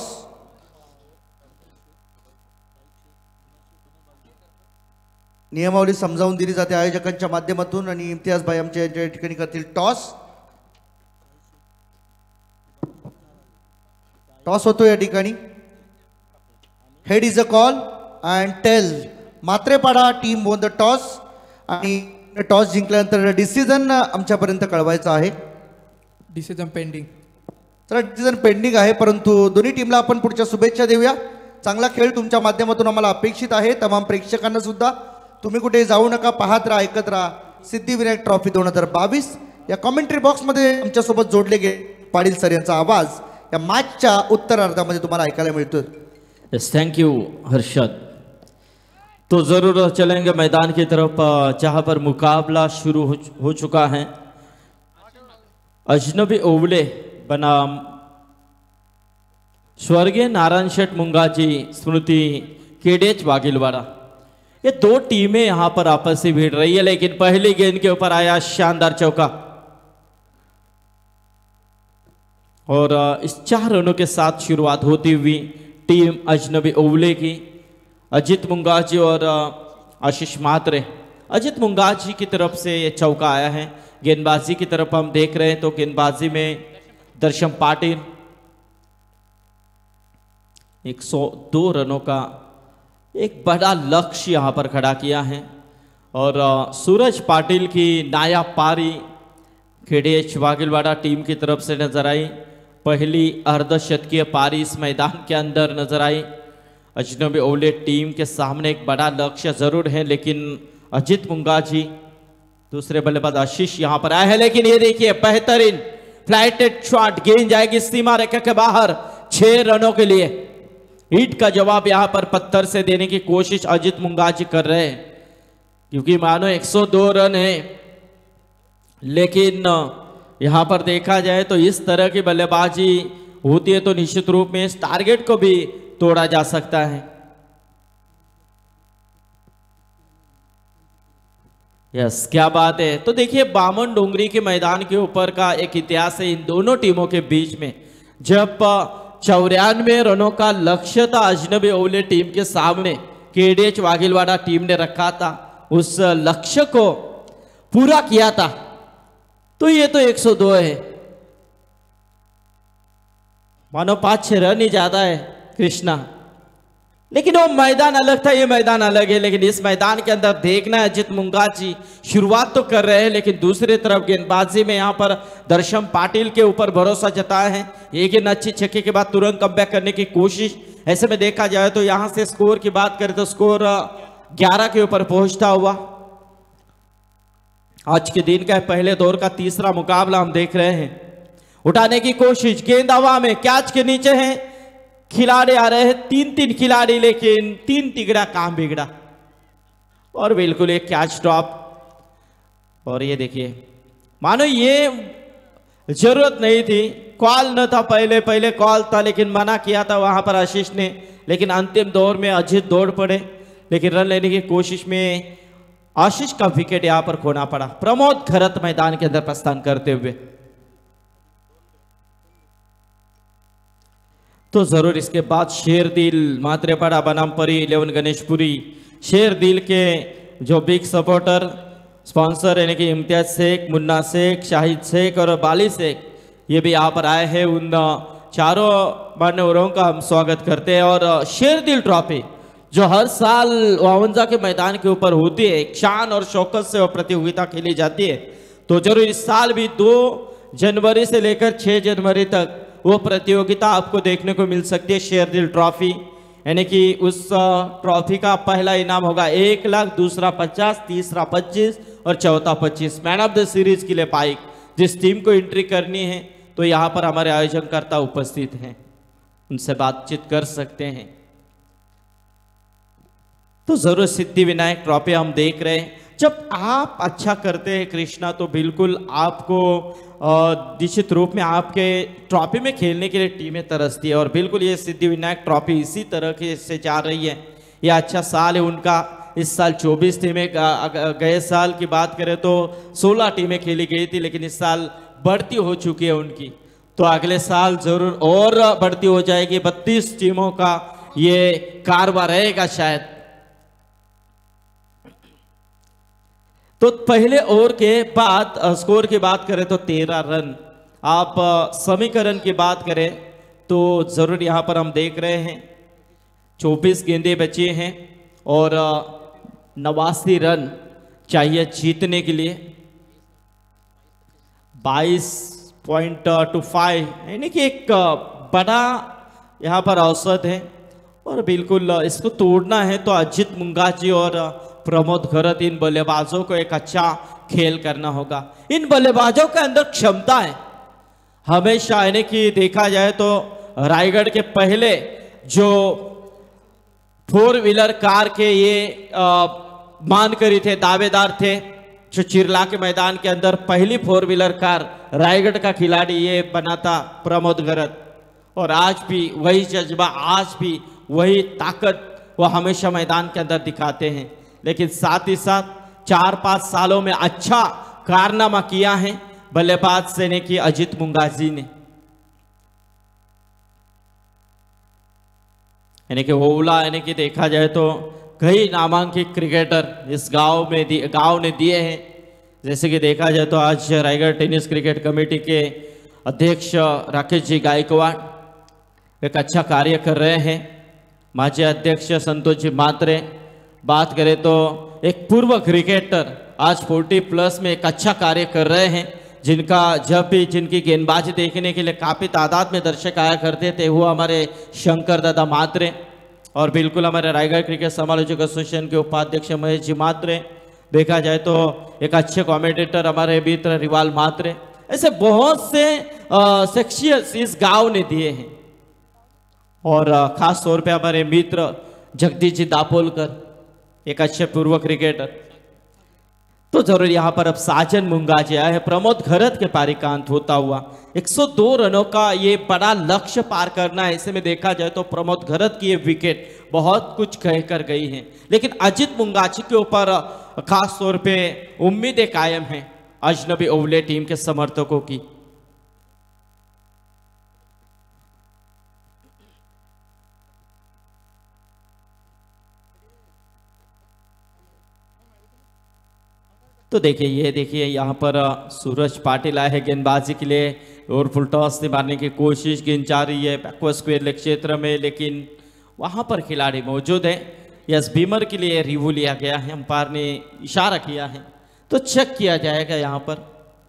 नियमावली समजावून दिली जाते आयोजकांच्या माध्यमातून आणि इम्तियाज भाई आमच्या या ठिकाणी करतील टॉस. टॉस होतो या ठिकाणी. Head is a call and tail. Matrepada team won the toss आणि टॉस जिंकल्यानंतर डिसिजन आमच्यापर्यंत कळवायचं आहे. Decision pending. तर डिसिजन पेंडिंग आहे, परंतु दोन्ही टीमला आपण पुढच्या शुभेच्छा देऊया. चांगला खेळ तुमच्या माध्यमातून आम्हाला अपेक्षित आहे. तमाम प्रेक्षकांना सुद्धा तुम्ही कुठे जाऊ नका, पाहत राहा, ऐकत राहा. सिद्धिविनायक ट्रॉफी दोन हजार बावीस या कॉमेंट्री बॉक्समध्ये आमच्यासोबत जोडले गेले पाटील सर यांचा आवाज या मॅचच्या उत्तरार्धामध्ये तुम्हाला ऐकायला मिळतो. Yes, thank you Harshad. तो ज़रूर चलेंगे मैदान की तरफ अ, जहां पर मुकाबला शुरू हो, हो चुका है. अजनबी ओवले बनाम स्वर्गीय नारायण शेठ मुंगाजी स्मृति केडेच वागिलवाड़ा. ये दो टीमें यहां पर आपस में भिड़ रही है, लेकिन पहली गेंद के ऊपर आया शानदार चौका और अ, इस चार रनों के साथ शुरुआत होती हुई टीम अजनबी ओवले की. अजित मुंगाजी और अ, आशीष म्हात्रे. अजित मुंगाजी की तरफ से ये चौका आया है. गेंदबाजी की तरफ हम देख रहे हैं तो गेंदबाजी में दर्शन पाटिल एक सौ दो रनों का एक बड़ा लक्ष्य यहां पर खड़ा किया है और अ, सूरज पाटिल की नायाब पारी केडेच वागिलवाड़ा टीम की तरफ से नजर आई. पहली अर्धशतकीय पारी इस मैदान के अंदर नजर आई. अजनबी ओवले टीम के सामने एक बड़ा लक्ष्य जरूर है, लेकिन अजित मुंगाजी दूसरे बल्लेबाज आशीष यहां पर आए हैं. लेकिन ये देखिए बेहतरीन फ्लाइटेड शॉट, गेंद जाएगी सीमा रेखा के बाहर छह रनों के लिए. हिट का जवाब यहां पर पत्थर से देने की कोशिश अजित मुंगाजी कर रहे हैं, क्योंकि मानो एक सौ दो रन है, लेकिन यहां पर देखा जाए तो इस तरह की बल्लेबाजी होती है तो निश्चित रूप में इस टारगेट को भी तोड़ा जा सकता है. यस, क्या बात है. तो देखिए बामन डोंगरी के मैदान के ऊपर का एक इतिहास है इन दोनों टीमों के बीच में. जब चौरानवे रनों का लक्ष्य था अजनबी ओवले टीम के सामने, केडेच वागिलवाड़ा टीम ने रखा था, उस लक्ष्य को पूरा किया था. तो ये तो एक सौ दो है, मानो पांच छह रन ही ज्यादा है कृष्णा, लेकिन वो मैदान अलग था, ये मैदान अलग है। लेकिन इस मैदान के अंदर देखना है अजित मुंगाजी शुरुआत तो कर रहे हैं, लेकिन दूसरी तरफ गेंदबाजी में यहाँ पर दर्शन पाटिल के ऊपर भरोसा जताया है। एक गेंद अच्छी छक्के के बाद तुरंत कमबैक करने की कोशिश। ऐसे में देखा जाए तो यहाँ से स्कोर की बात करें तो स्कोर ग्यारह के ऊपर पहुंचता हुआ आज के दिन का पहले दौर का तीसरा मुकाबला हम देख रहे हैं। उठाने की कोशिश, गेंद हवा में, कैच के नीचे है, खिलाड़ी आ रहे हैं, तीन तीन खिलाड़ी, लेकिन तीन तिगड़ा काम बिगड़ा और बिल्कुल एक कैच ड्रॉप। और ये देखिए, मानो ये जरूरत नहीं थी, कॉल न था, पहले पहले कॉल था लेकिन मना किया था वहां पर आशीष ने। लेकिन अंतिम दौर में अजित दौड़ पड़े, लेकिन रन लेने की कोशिश में आशीष का विकेट यहां पर खोना पड़ा। प्रमोद खरत मैदान के अंदर प्रस्थान करते हुए तो जरूर इसके बाद शेरदिल मात्रेपाड़ा बनाम परी इलेवन गणेशपुरी, शेरदिल के जो बिग सपोर्टर स्पॉन्सर यानी कि इम्तियाज शेख, मुन्ना शेख, शाहिद शेख और बाली शेख, ये भी यहाँ पर आए हैं। उन चारों मान्यवरों का हम स्वागत करते हैं। और शेरदिल ट्रॉफी जो हर साल वावंजा के मैदान के ऊपर होती है, एक शान और शौकत से वो प्रतियोगिता खेली जाती है, तो जरूर इस साल भी दो जनवरी से लेकर छह जनवरी तक वो प्रतियोगिता आपको देखने को मिल सकती है। शेरदिल ट्रॉफी यानी कि उस ट्रॉफी का पहला इनाम होगा एक लाख, दूसरा पचास, तीसरा पच्चीस और चौथा पच्चीस। मैन ऑफ द सीरीज के लिए बाइक जिस टीम को एंट्री करनी है तो यहाँ पर हमारे आयोजनकर्ता उपस्थित हैं, उनसे बातचीत कर सकते हैं। तो जरूर सिद्धि विनायक ट्रॉफी हम देख रहे हैं। जब आप अच्छा करते हैं कृष्णा तो बिल्कुल आपको निश्चित रूप में आपके ट्रॉफी में खेलने के लिए टीमें तरसती है और बिल्कुल ये सिद्धि विनायक ट्रॉफी इसी तरह के से जा रही है। ये अच्छा साल है उनका। इस साल चौबीस टीमें, गए साल की बात करें तो सोलह टीमें खेली गई थी, लेकिन इस साल बढ़ती हो चुकी है उनकी, तो अगले साल जरूर और बढ़ती हो जाएगी। बत्तीस टीमों का ये कारवा रहेगा शायद। तो पहले ओवर के बाद स्कोर की बात करें तो तेरह रन। आप समीकरण की बात करें तो जरूर यहां पर हम देख रहे हैं चौबीस गेंदें बची हैं और नवासी रन चाहिए जीतने के लिए। बाईस पॉइंट टू फाइव यानी कि एक बड़ा यहां पर औसत है और बिल्कुल इसको तोड़ना है तो अजित मुंगाजी और प्रमोद खरत इन बल्लेबाजों को एक अच्छा खेल करना होगा। इन बल्लेबाजों के अंदर क्षमता है हमेशा, यानी कि देखा जाए तो रायगढ़ के पहले जो फोर व्हीलर कार के ये आ, मान करी थे, दावेदार थे, जो चिरला के मैदान के अंदर पहली फोर व्हीलर कार रायगढ़ का खिलाड़ी ये बना था प्रमोद खरत। और आज भी वही जज्बा, आज भी वही ताकत वो हमेशा मैदान के अंदर दिखाते हैं। लेकिन साथ ही साथ चार पांच सालों में अच्छा कारनामा किया है बल्लेबाज से ने की अजित मुंगाजी ने, यानी कि ओवला, यानी कि देखा जाए तो कई नामांकित क्रिकेटर इस गांव में दिए गांव ने दिए हैं। जैसे कि देखा जाए तो आज रायगढ़ टेनिस क्रिकेट कमेटी के अध्यक्ष राकेश जी गायकवाड़ एक अच्छा कार्य कर रहे हैं। माजी अध्यक्ष संतोष जी मात्रे, बात करें तो एक पूर्व क्रिकेटर आज चालीस प्लस में एक अच्छा कार्य कर रहे हैं, जिनका जब भी जिनकी गेंदबाजी देखने के लिए काफ़ी तादाद में दर्शक आया करते थे वो हमारे शंकर दादा मात्रे और बिल्कुल हमारे रायगढ़ क्रिकेट समालोचक एसोसिएशन के उपाध्यक्ष महेश जी मात्रे। देखा जाए तो एक अच्छे कमेंटेटर हमारे मित्र रिवाल मात्रे। ऐसे बहुत से शख्सियत इस गांव ने दिए हैं और खास तौर पे हमारे मित्र जगदीश जी दापोलकर एक अच्छे पूर्व क्रिकेटर। तो जरूर यहाँ पर अब साजन मुंगाजी आए हैं। प्रमोद खरत के पारी का अंत होता हुआ एक सौ दो रनों का ये बड़ा लक्ष्य पार करना है। ऐसे में देखा जाए तो प्रमोद खरत की ये विकेट बहुत कुछ कह कर गई हैं, लेकिन अजित मुंगाजी के ऊपर खास तौर पे उम्मीदें कायम हैं अजनबी ओवले टीम के समर्थकों की। तो देखिए, ये देखिए यहाँ पर सूरज पाटिल आए हैं गेंदबाजी के लिए और फुल टॉस से मारने की कोशिश, गेंद जा रही है बैकवर्ड स्क्वायर लेग क्षेत्र में, लेकिन वहाँ पर खिलाड़ी मौजूद है। यस, बीमर के लिए रिव्यू लिया गया है, अंपायर ने इशारा किया है तो चेक किया जाएगा यहाँ पर।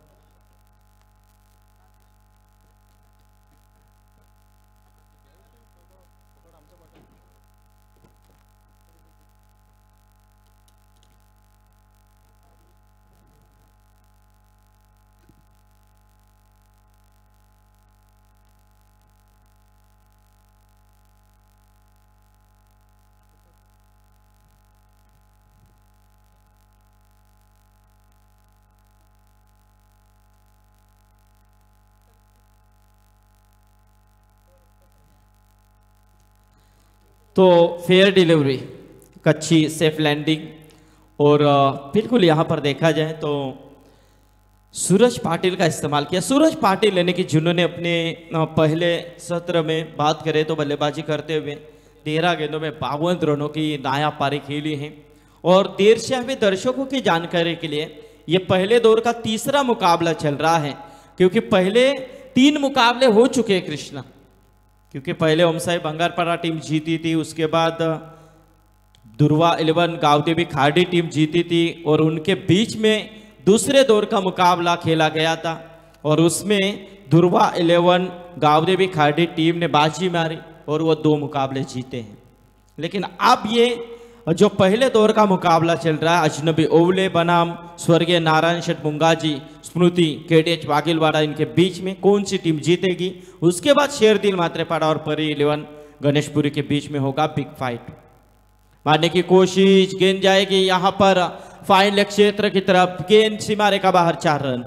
तो फेयर डिलीवरी, अच्छी सेफ लैंडिंग और बिल्कुल यहाँ पर देखा जाए तो सूरज पाटिल का इस्तेमाल किया। सूरज पाटिल यानी कि जिन्होंने अपने पहले सत्र में बात करें तो बल्लेबाजी करते हुए तेरह गेंदों में बावन रनों की नायाब पारी खेली है। और देर से हमें दर्शकों की जानकारी के लिए ये पहले दौर का तीसरा मुकाबला चल रहा है, क्योंकि पहले तीन मुकाबले हो चुके हैं कृष्णा। क्योंकि पहले ओमसाई बंगारपाड़ा टीम जीती थी, उसके बाद दुर्वा इलेवन गावदेवी खाड़ी टीम जीती थी और उनके बीच में दूसरे दौर का मुकाबला खेला गया था और उसमें दुर्वा इलेवन गावदेवी खाड़ी टीम ने बाजी मारी और वो दो मुकाबले जीते हैं। लेकिन अब ये जो पहले दौर का मुकाबला चल रहा है, अजनबी ओवले बनाम स्वर्गीय नारायण शेठ मुंगाजी स्मृति केडीएच वागिलवाड़ा, इनके बीच में कौन सी टीम जीतेगी, उसके बाद शेरदिल मात्रेपाड़ा और परी इलेवन गणेशपुरी के बीच में होगा बिग फाइट। मारने की कोशिश, गेंद जाएगी यहाँ पर फाइन लेग क्षेत्र की तरफ, गेंद सीमा रेखा बाहर, चार रन।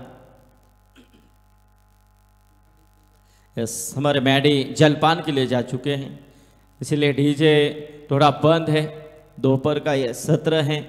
यस, हमारे मैडी जलपान के लिए जा चुके हैं, इसलिए डीजे थोड़ा बंद है। दोपहर का यह सत्र है।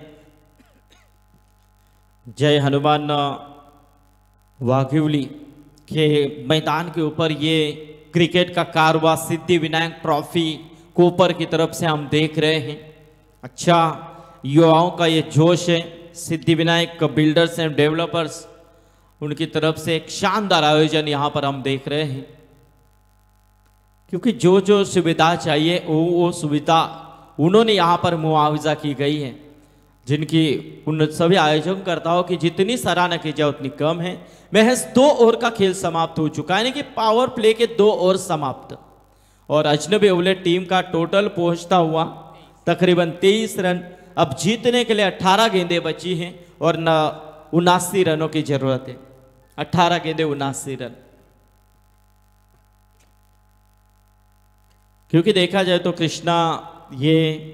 जय हनुमान वाघिवली के मैदान के ऊपर ये क्रिकेट का कारवा सिद्धि विनायक ट्रॉफी कोपर की तरफ से हम देख रहे हैं। अच्छा युवाओं का ये जोश है, Siddhi Vinayak builders and developers, उनकी तरफ से एक शानदार आयोजन यहाँ पर हम देख रहे हैं। क्योंकि जो जो सुविधा चाहिए वो वो सुविधा उन्होंने यहाँ पर मुआवजा की गई है, जिनकी उन सभी आयोजनकर्ताओं की जितनी सराहना की जाए उतनी कम है। महज दो ओवर का खेल समाप्त हो चुका है, यानी कि पावर प्ले के दो ओवर समाप्त और अजनबी ओवले टीम का टोटल पहुंचता हुआ तकरीबन तेईस रन। अब जीतने के लिए अट्ठारह गेंदें बची हैं और न उनासी रनों की जरूरत है। अट्ठारह गेंदें उनासी रन। क्योंकि देखा जाए तो कृष्णा, ये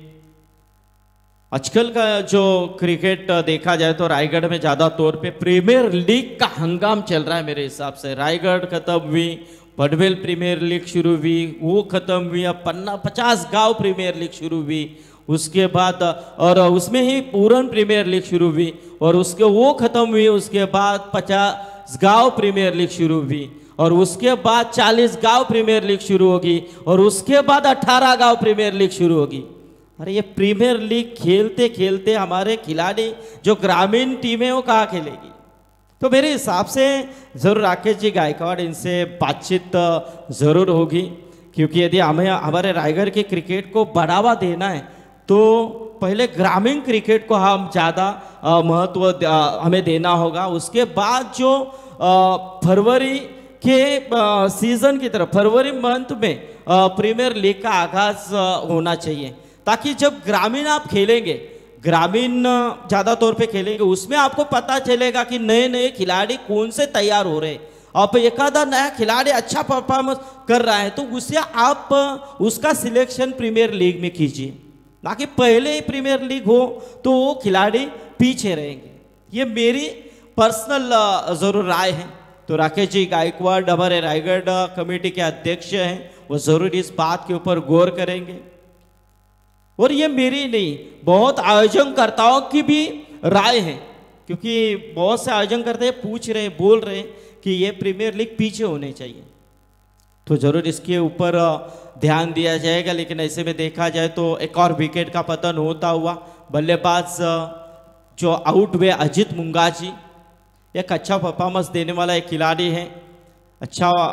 आजकल का जो क्रिकेट देखा जाए तो रायगढ़ में ज्यादा तौर पे प्रीमियर लीग का हंगाम चल रहा है। मेरे हिसाब से रायगढ़ खत्म हुई, पडवेल प्रीमियर लीग शुरू हुई, वो खत्म हुई, अब पन्ना पचास गांव प्रीमियर लीग शुरू हुई, उसके बाद और उसमें ही पूरन प्रीमियर लीग शुरू हुई और उसके वो खत्म हुई, उसके बाद पचास गांव प्रीमियर लीग शुरू हुई और उसके बाद चालीस गांव प्रीमियर लीग शुरू होगी और उसके बाद अठारह गांव प्रीमियर लीग शुरू होगी। अरे ये प्रीमियर लीग खेलते खेलते हमारे खिलाड़ी जो ग्रामीण टीमें वो कहाँ खेलेगी? तो मेरे हिसाब से जरूर राकेश जी गायकवाड़ इनसे बातचीत जरूर होगी, क्योंकि यदि हमें हमारे रायगढ़ के क्रिकेट को बढ़ावा देना है तो पहले ग्रामीण क्रिकेट को हम ज़्यादा महत्व हमें देना होगा। उसके बाद जो फरवरी के सीजन की तरफ फरवरी मंथ में प्रीमियर लीग का आगाज होना चाहिए, ताकि जब ग्रामीण आप खेलेंगे, ग्रामीण ज़्यादा तौर पे खेलेंगे, उसमें आपको पता चलेगा कि नए नए खिलाड़ी कौन से तैयार हो रहे हैं। आप एक आधा नया खिलाड़ी अच्छा परफॉर्मेंस कर रहा है तो उसे आप उसका सिलेक्शन प्रीमियर लीग में कीजिए, ना कि पहले ही प्रीमियर लीग हो तो वो खिलाड़ी पीछे रहेंगे। ये मेरी पर्सनल ज़रूर राय है। तो राकेश जी गायकवाड़ हमारे रायगढ़ कमेटी के अध्यक्ष हैं, वो ज़रूर इस बात के ऊपर गौर करेंगे। और ये मेरी नहीं, बहुत आयोजनकर्ताओं की भी राय है, क्योंकि बहुत से आयोजनकर्ता पूछ रहे हैं, बोल रहे हैं कि ये प्रीमियर लीग पीछे होने चाहिए, तो जरूर इसके ऊपर ध्यान दिया जाएगा। लेकिन ऐसे में देखा जाए तो एक और विकेट का पतन होता हुआ बल्लेबाज जो आउट हुए अजित मुंगाजी, एक अच्छा परफॉर्मेंस देने वाला एक खिलाड़ी है, अच्छा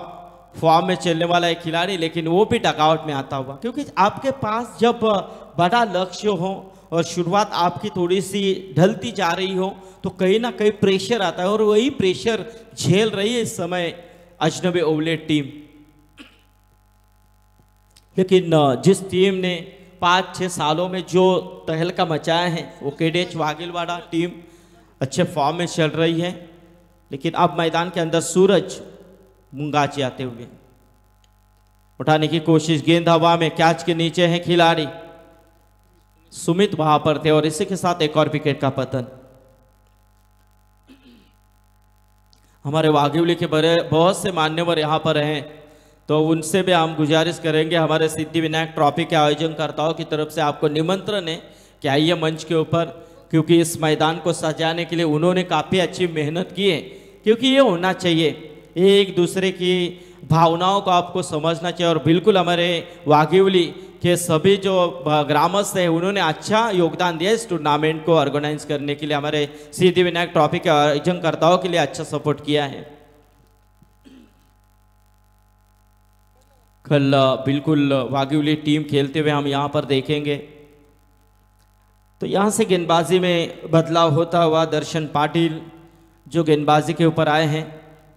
फॉर्म में चलने वाला एक खिलाड़ी, लेकिन वो भी डगआउट में आता हुआ, क्योंकि आपके पास जब बड़ा लक्ष्य हो और शुरुआत आपकी थोड़ी सी ढलती जा रही हो तो कहीं ना कहीं प्रेशर आता है, और वही प्रेशर झेल रही है इस समय अजनबी ओवले टीम। लेकिन जिस टीम ने पाँच छः सालों में जो तहलका मचाया है वो केडेच वागिलवाड़ा टीम अच्छे फॉर्म में चल रही है। लेकिन अब मैदान के अंदर सूरज मुंगाची आते हुए उठाने की कोशिश, गेंद हवा में, कैच के नीचे है खिलाड़ी सुमित वहां पर थे, और इसी के साथ एक और विकेट का पतन। हमारे वागिवली के बड़े बहुत से मान्यवर यहाँ पर हैं, तो उनसे भी हम गुजारिश करेंगे, हमारे सिद्धि विनायक ट्रॉफी के आयोजनकर्ताओं की तरफ से आपको निमंत्रण है कि आइए मंच के ऊपर, क्योंकि इस मैदान को सजाने के लिए उन्होंने काफ़ी अच्छी मेहनत की है। क्योंकि ये होना चाहिए, एक दूसरे की भावनाओं को आपको समझना चाहिए, और बिल्कुल हमारे वागिवली के सभी जो ग्रामस्थ हैं उन्होंने अच्छा योगदान दिया इस टूर्नामेंट को ऑर्गेनाइज करने के लिए, हमारे सिद्धि विनायक ट्रॉफी के आयोजनकर्ताओं के लिए अच्छा सपोर्ट किया है। कल बिल्कुल वागिवली टीम खेलते हुए हम यहाँ पर देखेंगे, तो यहाँ से गेंदबाजी में बदलाव होता हुआ दर्शन पाटिल जो गेंदबाजी के ऊपर आए हैं,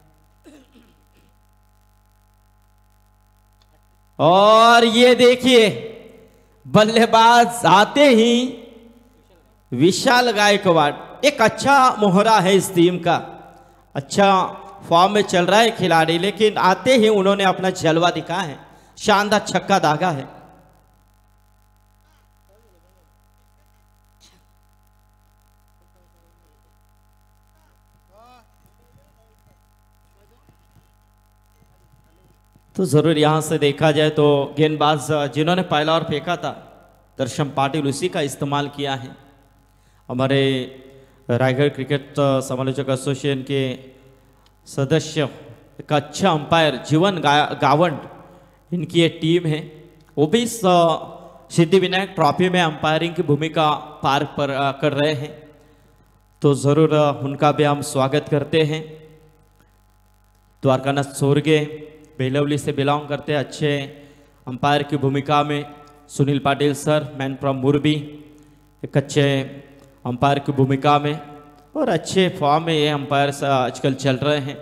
और ये देखिए बल्लेबाज आते ही विशाल गायकवाड़, एक अच्छा मोहरा है इस टीम का, अच्छा फॉर्म में चल रहा है खिलाड़ी, लेकिन आते ही उन्होंने अपना जलवा दिखाया है, शानदार छक्का दागा है। तो जरूर यहां से देखा जाए तो गेंदबाज जिन्होंने पहला और फेंका था दर्शन पाटिल, उसी का इस्तेमाल किया है। हमारे रायगढ़ क्रिकेट समालोचक एसोसिएशन के सदस्य, एक अच्छा अंपायर जीवन गा, गावंड इनकी ये टीम है, वो भी इस सिद्धि विनायक ट्रॉफी में अंपायरिंग की भूमिका पार पर कर रहे हैं, तो ज़रूर उनका भी हम स्वागत करते हैं। द्वारकानाथ सोरगे बेलवली से बिलोंग करते हैं, अच्छे अंपायर की भूमिका में Sunil Patil sir, man from Murbi, एक अच्छे अंपायर की भूमिका में और अच्छे फॉर्म में ये अंपायर आजकल चल रहे हैं।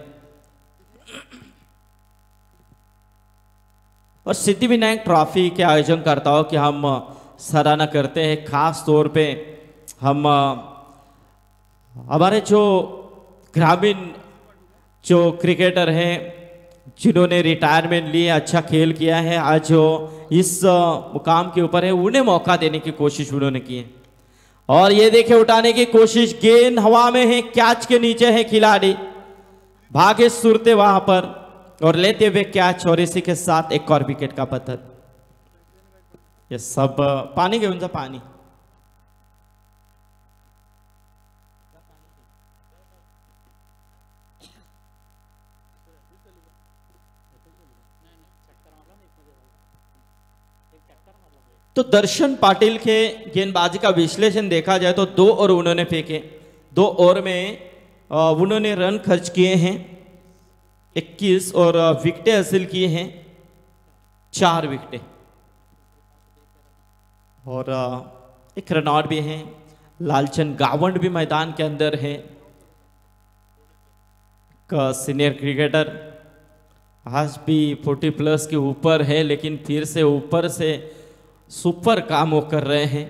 और सिद्धि विनायक ट्रॉफी के आयोजनकर्ताओं की हम सराहना करते हैं, खास तौर पे हम हमारे जो ग्रामीण जो क्रिकेटर हैं जिन्होंने रिटायरमेंट लिए, अच्छा खेल किया है, आज जो इस मुकाम के ऊपर है उन्हें मौका देने की कोशिश उन्होंने की है। और ये देखिए उठाने की कोशिश, गेंद हवा में है, कैच के नीचे है खिलाड़ी, भागे सुरते वहां पर और लेते हुए कैच, और इसी के साथ एक और विकेट का पतन। ये सब पानी घेऊन जा पानी। तो दर्शन पाटिल के गेंदबाजी का विश्लेषण देखा जाए तो दो ओवर उन्होंने फेंके, दो ओवर में उन्होंने रन खर्च किए हैं इक्कीस और विकेटें हासिल किए हैं चार विकेटें, और एक रन आउट भी हैं। लालचंद गावंड भी मैदान के अंदर है, सीनियर क्रिकेटर, आज भी चालीस प्लस के ऊपर है, लेकिन फिर से ऊपर से सुपर काम वो कर रहे हैं।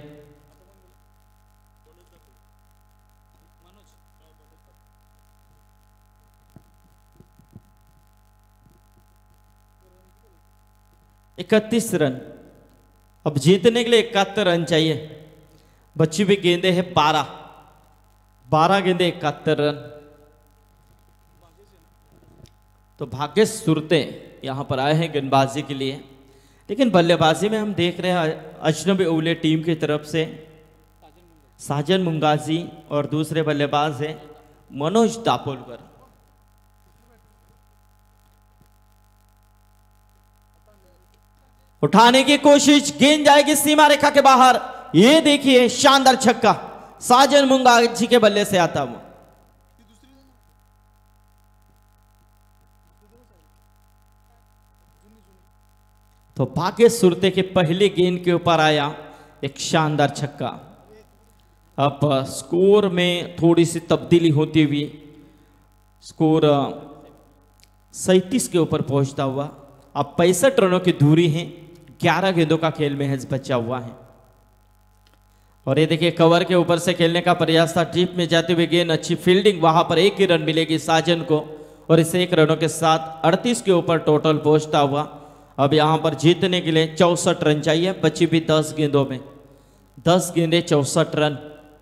इकतीस रन, अब जीतने के लिए इकहत्तर रन चाहिए, बच्ची भी गेंदे हैं बारह, बारह गेंदे इकहत्तर रन। तो भाग्य सुरते यहां पर आए हैं गेंदबाजी के लिए, लेकिन बल्लेबाजी में हम देख रहे हैं अजनबी ओवले टीम की तरफ से साजन मुंगाजी और दूसरे बल्लेबाज हैं मनोज दापोलकर। उठाने की कोशिश, गेंद जाएगी सीमा रेखा के बाहर, ये देखिए शानदार छक्का साजन मुंगाजी के बल्ले से आता हुआ। तो भाग्य सुरते के पहले गेंद के ऊपर आया एक शानदार छक्का। अब स्कोर में थोड़ी सी तब्दीली होती हुई स्कोर सैंतीस के ऊपर पहुंचता हुआ अब पैंसठ रनों की दूरी है। ग्यारह गेंदों का खेल महज बचा हुआ है। और ये देखिए कवर के ऊपर से खेलने का प्रयास था, डीप में जाते हुए गेंद, अच्छी फील्डिंग, वहां पर एक ही रन मिलेगी साजन को और इसे एक रनों के साथ अड़तीस के ऊपर टोटल पहुंचता हुआ अब यहां पर जीतने के लिए चौसठ रन चाहिए। बची भी दस गेंदों में, दस गेंदे चौसठ रन।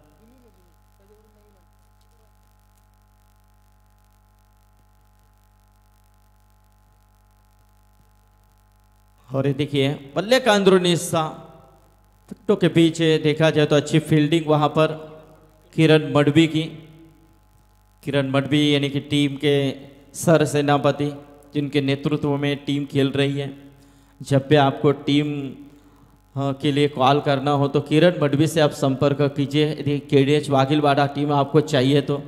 और ये देखिए बल्ले का अंदरूनी हिस्सा विकेटों के पीछे देखा जाए तो अच्छी फील्डिंग वहां पर किरण मडवी की। किरण मडवी यानी कि टीम के सर सेनापति जिनके नेतृत्व में टीम खेल रही है। जब भी आपको टीम के लिए कॉल करना हो तो किरण मडवी से आप संपर्क कीजिए। यदि केडीएच वागिलवाड़ा टीम आपको चाहिए तो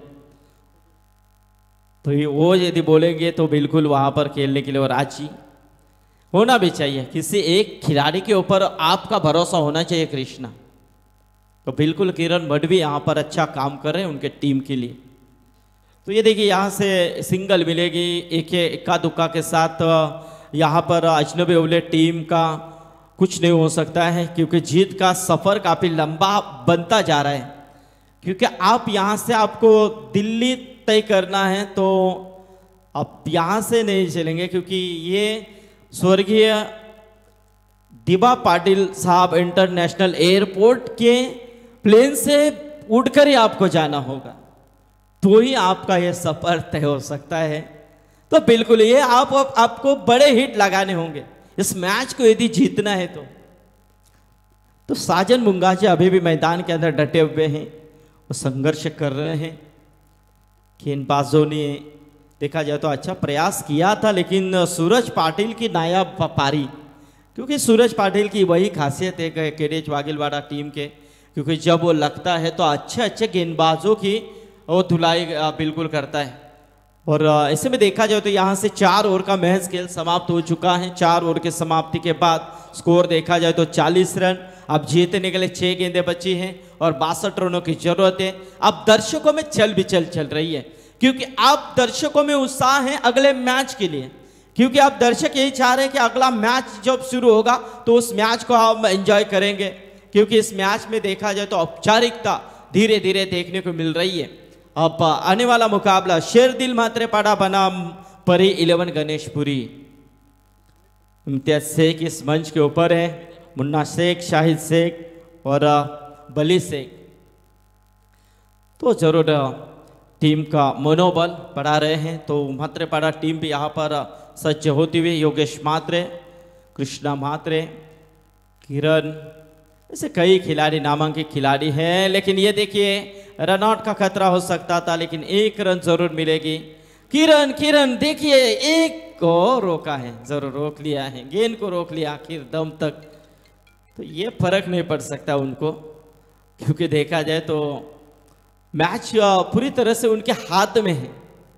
तो ये वो यदि बोलेंगे तो बिल्कुल वहां पर खेलने के लिए राजी होना भी चाहिए। किसी एक खिलाड़ी के ऊपर आपका भरोसा होना चाहिए कृष्णा। तो बिल्कुल किरण मडवी यहाँ पर अच्छा काम कर रहे हैं उनके टीम के लिए। तो ये देखिए यहाँ से सिंगल मिलेगी एक इक्का दुक्का के साथ। यहाँ पर अजनबी ओवले टीम का कुछ नहीं हो सकता है क्योंकि जीत का सफर काफी लंबा बनता जा रहा है। क्योंकि आप यहाँ से आपको दिल्ली तय करना है तो आप यहाँ से नहीं चलेंगे क्योंकि ये स्वर्गीय दिबा पाटिल साहब इंटरनेशनल एयरपोर्ट के प्लेन से उड़कर ही आपको जाना होगा तो ही आपका यह सफर तय हो सकता है। तो बिल्कुल ये आप, आप आपको बड़े हिट लगाने होंगे इस मैच को यदि जीतना है तो। तो साजन मुंगाजी अभी भी मैदान के अंदर डटे हुए हैं, वो संघर्ष कर रहे हैं। गेंदबाजों ने देखा जाए तो अच्छा प्रयास किया था लेकिन सूरज पाटिल की नायाब पारी, क्योंकि सूरज पाटिल की वही खासियत है केडीएच वागिलवाड़ा टीम के, क्योंकि जब वो लगता है तो अच्छे अच्छे गेंदबाजों की वो धुलाई बिल्कुल करता है। और ऐसे में देखा जाए तो यहाँ से चार ओवर का महज खेल समाप्त हो चुका है। चार ओवर के समाप्ति के बाद स्कोर देखा जाए तो चालीस रन। अब जीतने के लिए छह गेंदें बची हैं और बासठ रनों की जरूरत है। अब दर्शकों में चल भी चल चल रही है क्योंकि आप दर्शकों में उत्साह है अगले मैच के लिए, क्योंकि आप दर्शक यही चाह रहे हैं कि अगला मैच जब शुरू होगा तो उस मैच को हम एंजॉय करेंगे, क्योंकि इस मैच में देखा जाए तो औपचारिकता धीरे धीरे देखने को मिल रही है। अब आने वाला मुकाबला शेरदिल मात्रेपाड़ा बनाम परी इलेवन गणेशपुरी। इम्तियाज शेख इस मंच के ऊपर है, मुन्ना शेख, शाहिद शेख और बली शेख। तो जरूर टीम का मनोबल बढ़ा रहे हैं। तो मात्रेपाड़ा टीम भी यहाँ पर सज्ज होती हुई योगेश मात्रे, कृष्णा मात्रे, किरण, ऐसे कई खिलाड़ी नामांकित खिलाड़ी हैं। लेकिन ये देखिए रनआउट का खतरा हो सकता था लेकिन एक रन जरूर मिलेगी। किरण किरण देखिए एक को रोका है, जरूर रोक लिया है, गेंद को रोक लिया आखिर दम तक। तो ये फर्क नहीं पड़ सकता उनको, क्योंकि देखा जाए तो मैच पूरी तरह से उनके हाथ में है।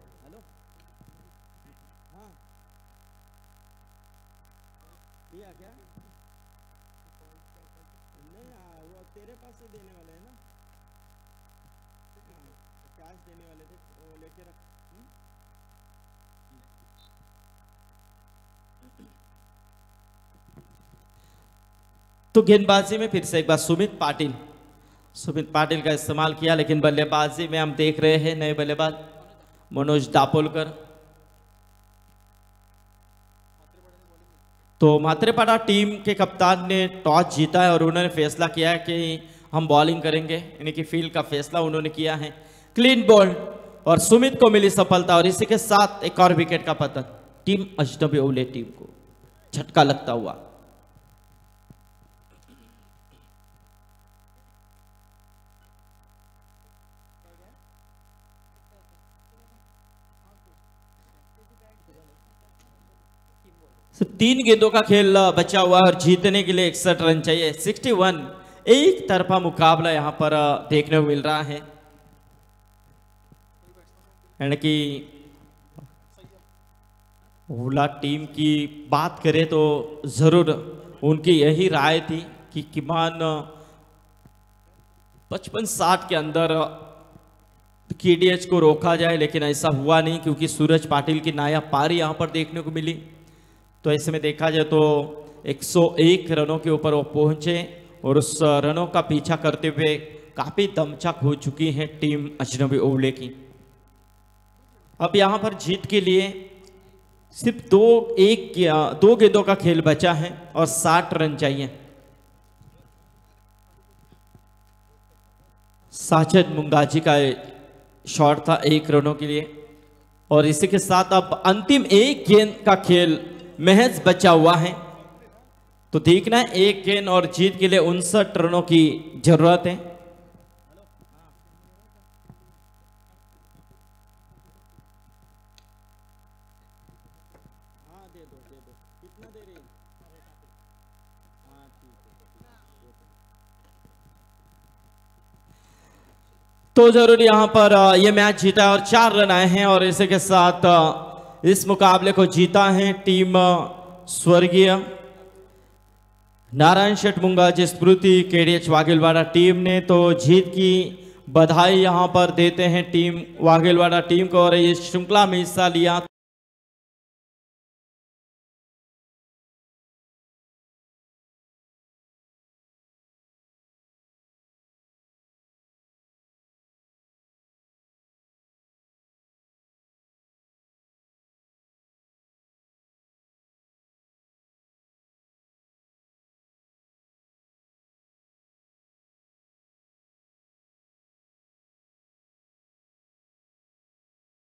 तो गेंदबाजी में फिर से एक बार सुमित पाटिल सुमित पाटिल का इस्तेमाल किया, लेकिन बल्लेबाजी में हम देख रहे हैं नए बल्लेबाज मनोज दापोलकर। तो मात्रेपाड़ा टीम के कप्तान ने टॉस जीता है और उन्होंने फैसला किया है कि हम बॉलिंग करेंगे, यानी कि फील्ड का फैसला उन्होंने किया है। क्लीन बॉल और सुमित को मिली सफलता और इसी के साथ एक और विकेट का पतन। टीम अजनबी ओवले टीम को झटका लगता हुआ। सिर्फ तीन गेंदों का खेल बचा हुआ और जीतने के लिए इकसठ रन चाहिए। इकसठ एक तरफा मुकाबला यहां पर देखने को मिल रहा है, यानी कि ओला टीम की बात करें तो ज़रूर उनकी यही राय थी कि किमान पचपन साठ के अंदर केडीएच को रोका जाए, लेकिन ऐसा हुआ नहीं क्योंकि सूरज पाटिल की नायाब पारी यहाँ पर देखने को मिली। तो ऐसे में देखा जाए तो एक सौ एक रनों के ऊपर वो पहुंचे और उस रनों का पीछा करते हुए काफ़ी दमचक हो चुकी है टीम अजनबी ओवले की। अब यहाँ पर जीत के लिए सिर्फ दो एक दो गेंदों का खेल बचा है और साठ रन चाहिए। साजिद मुंगाजी का शॉट था एक रनों के लिए और इसी के साथ अब अंतिम एक गेंद का खेल महज बचा हुआ है। तो देखना है एक गेंद और जीत के लिए उनसठ रनों की जरूरत है। तो जरूर यहां पर यह मैच जीता और चार रन आए हैं और इसी के साथ इस मुकाबले को जीता है टीम स्वर्गीय नारायण शेठ मुंगाजी स्मृति केडीएच वाघेलवाड़ा टीम ने। तो जीत की बधाई यहां पर देते हैं टीम वाघेलवाड़ा टीम को और इस श्रृंखला में हिस्सा लिया।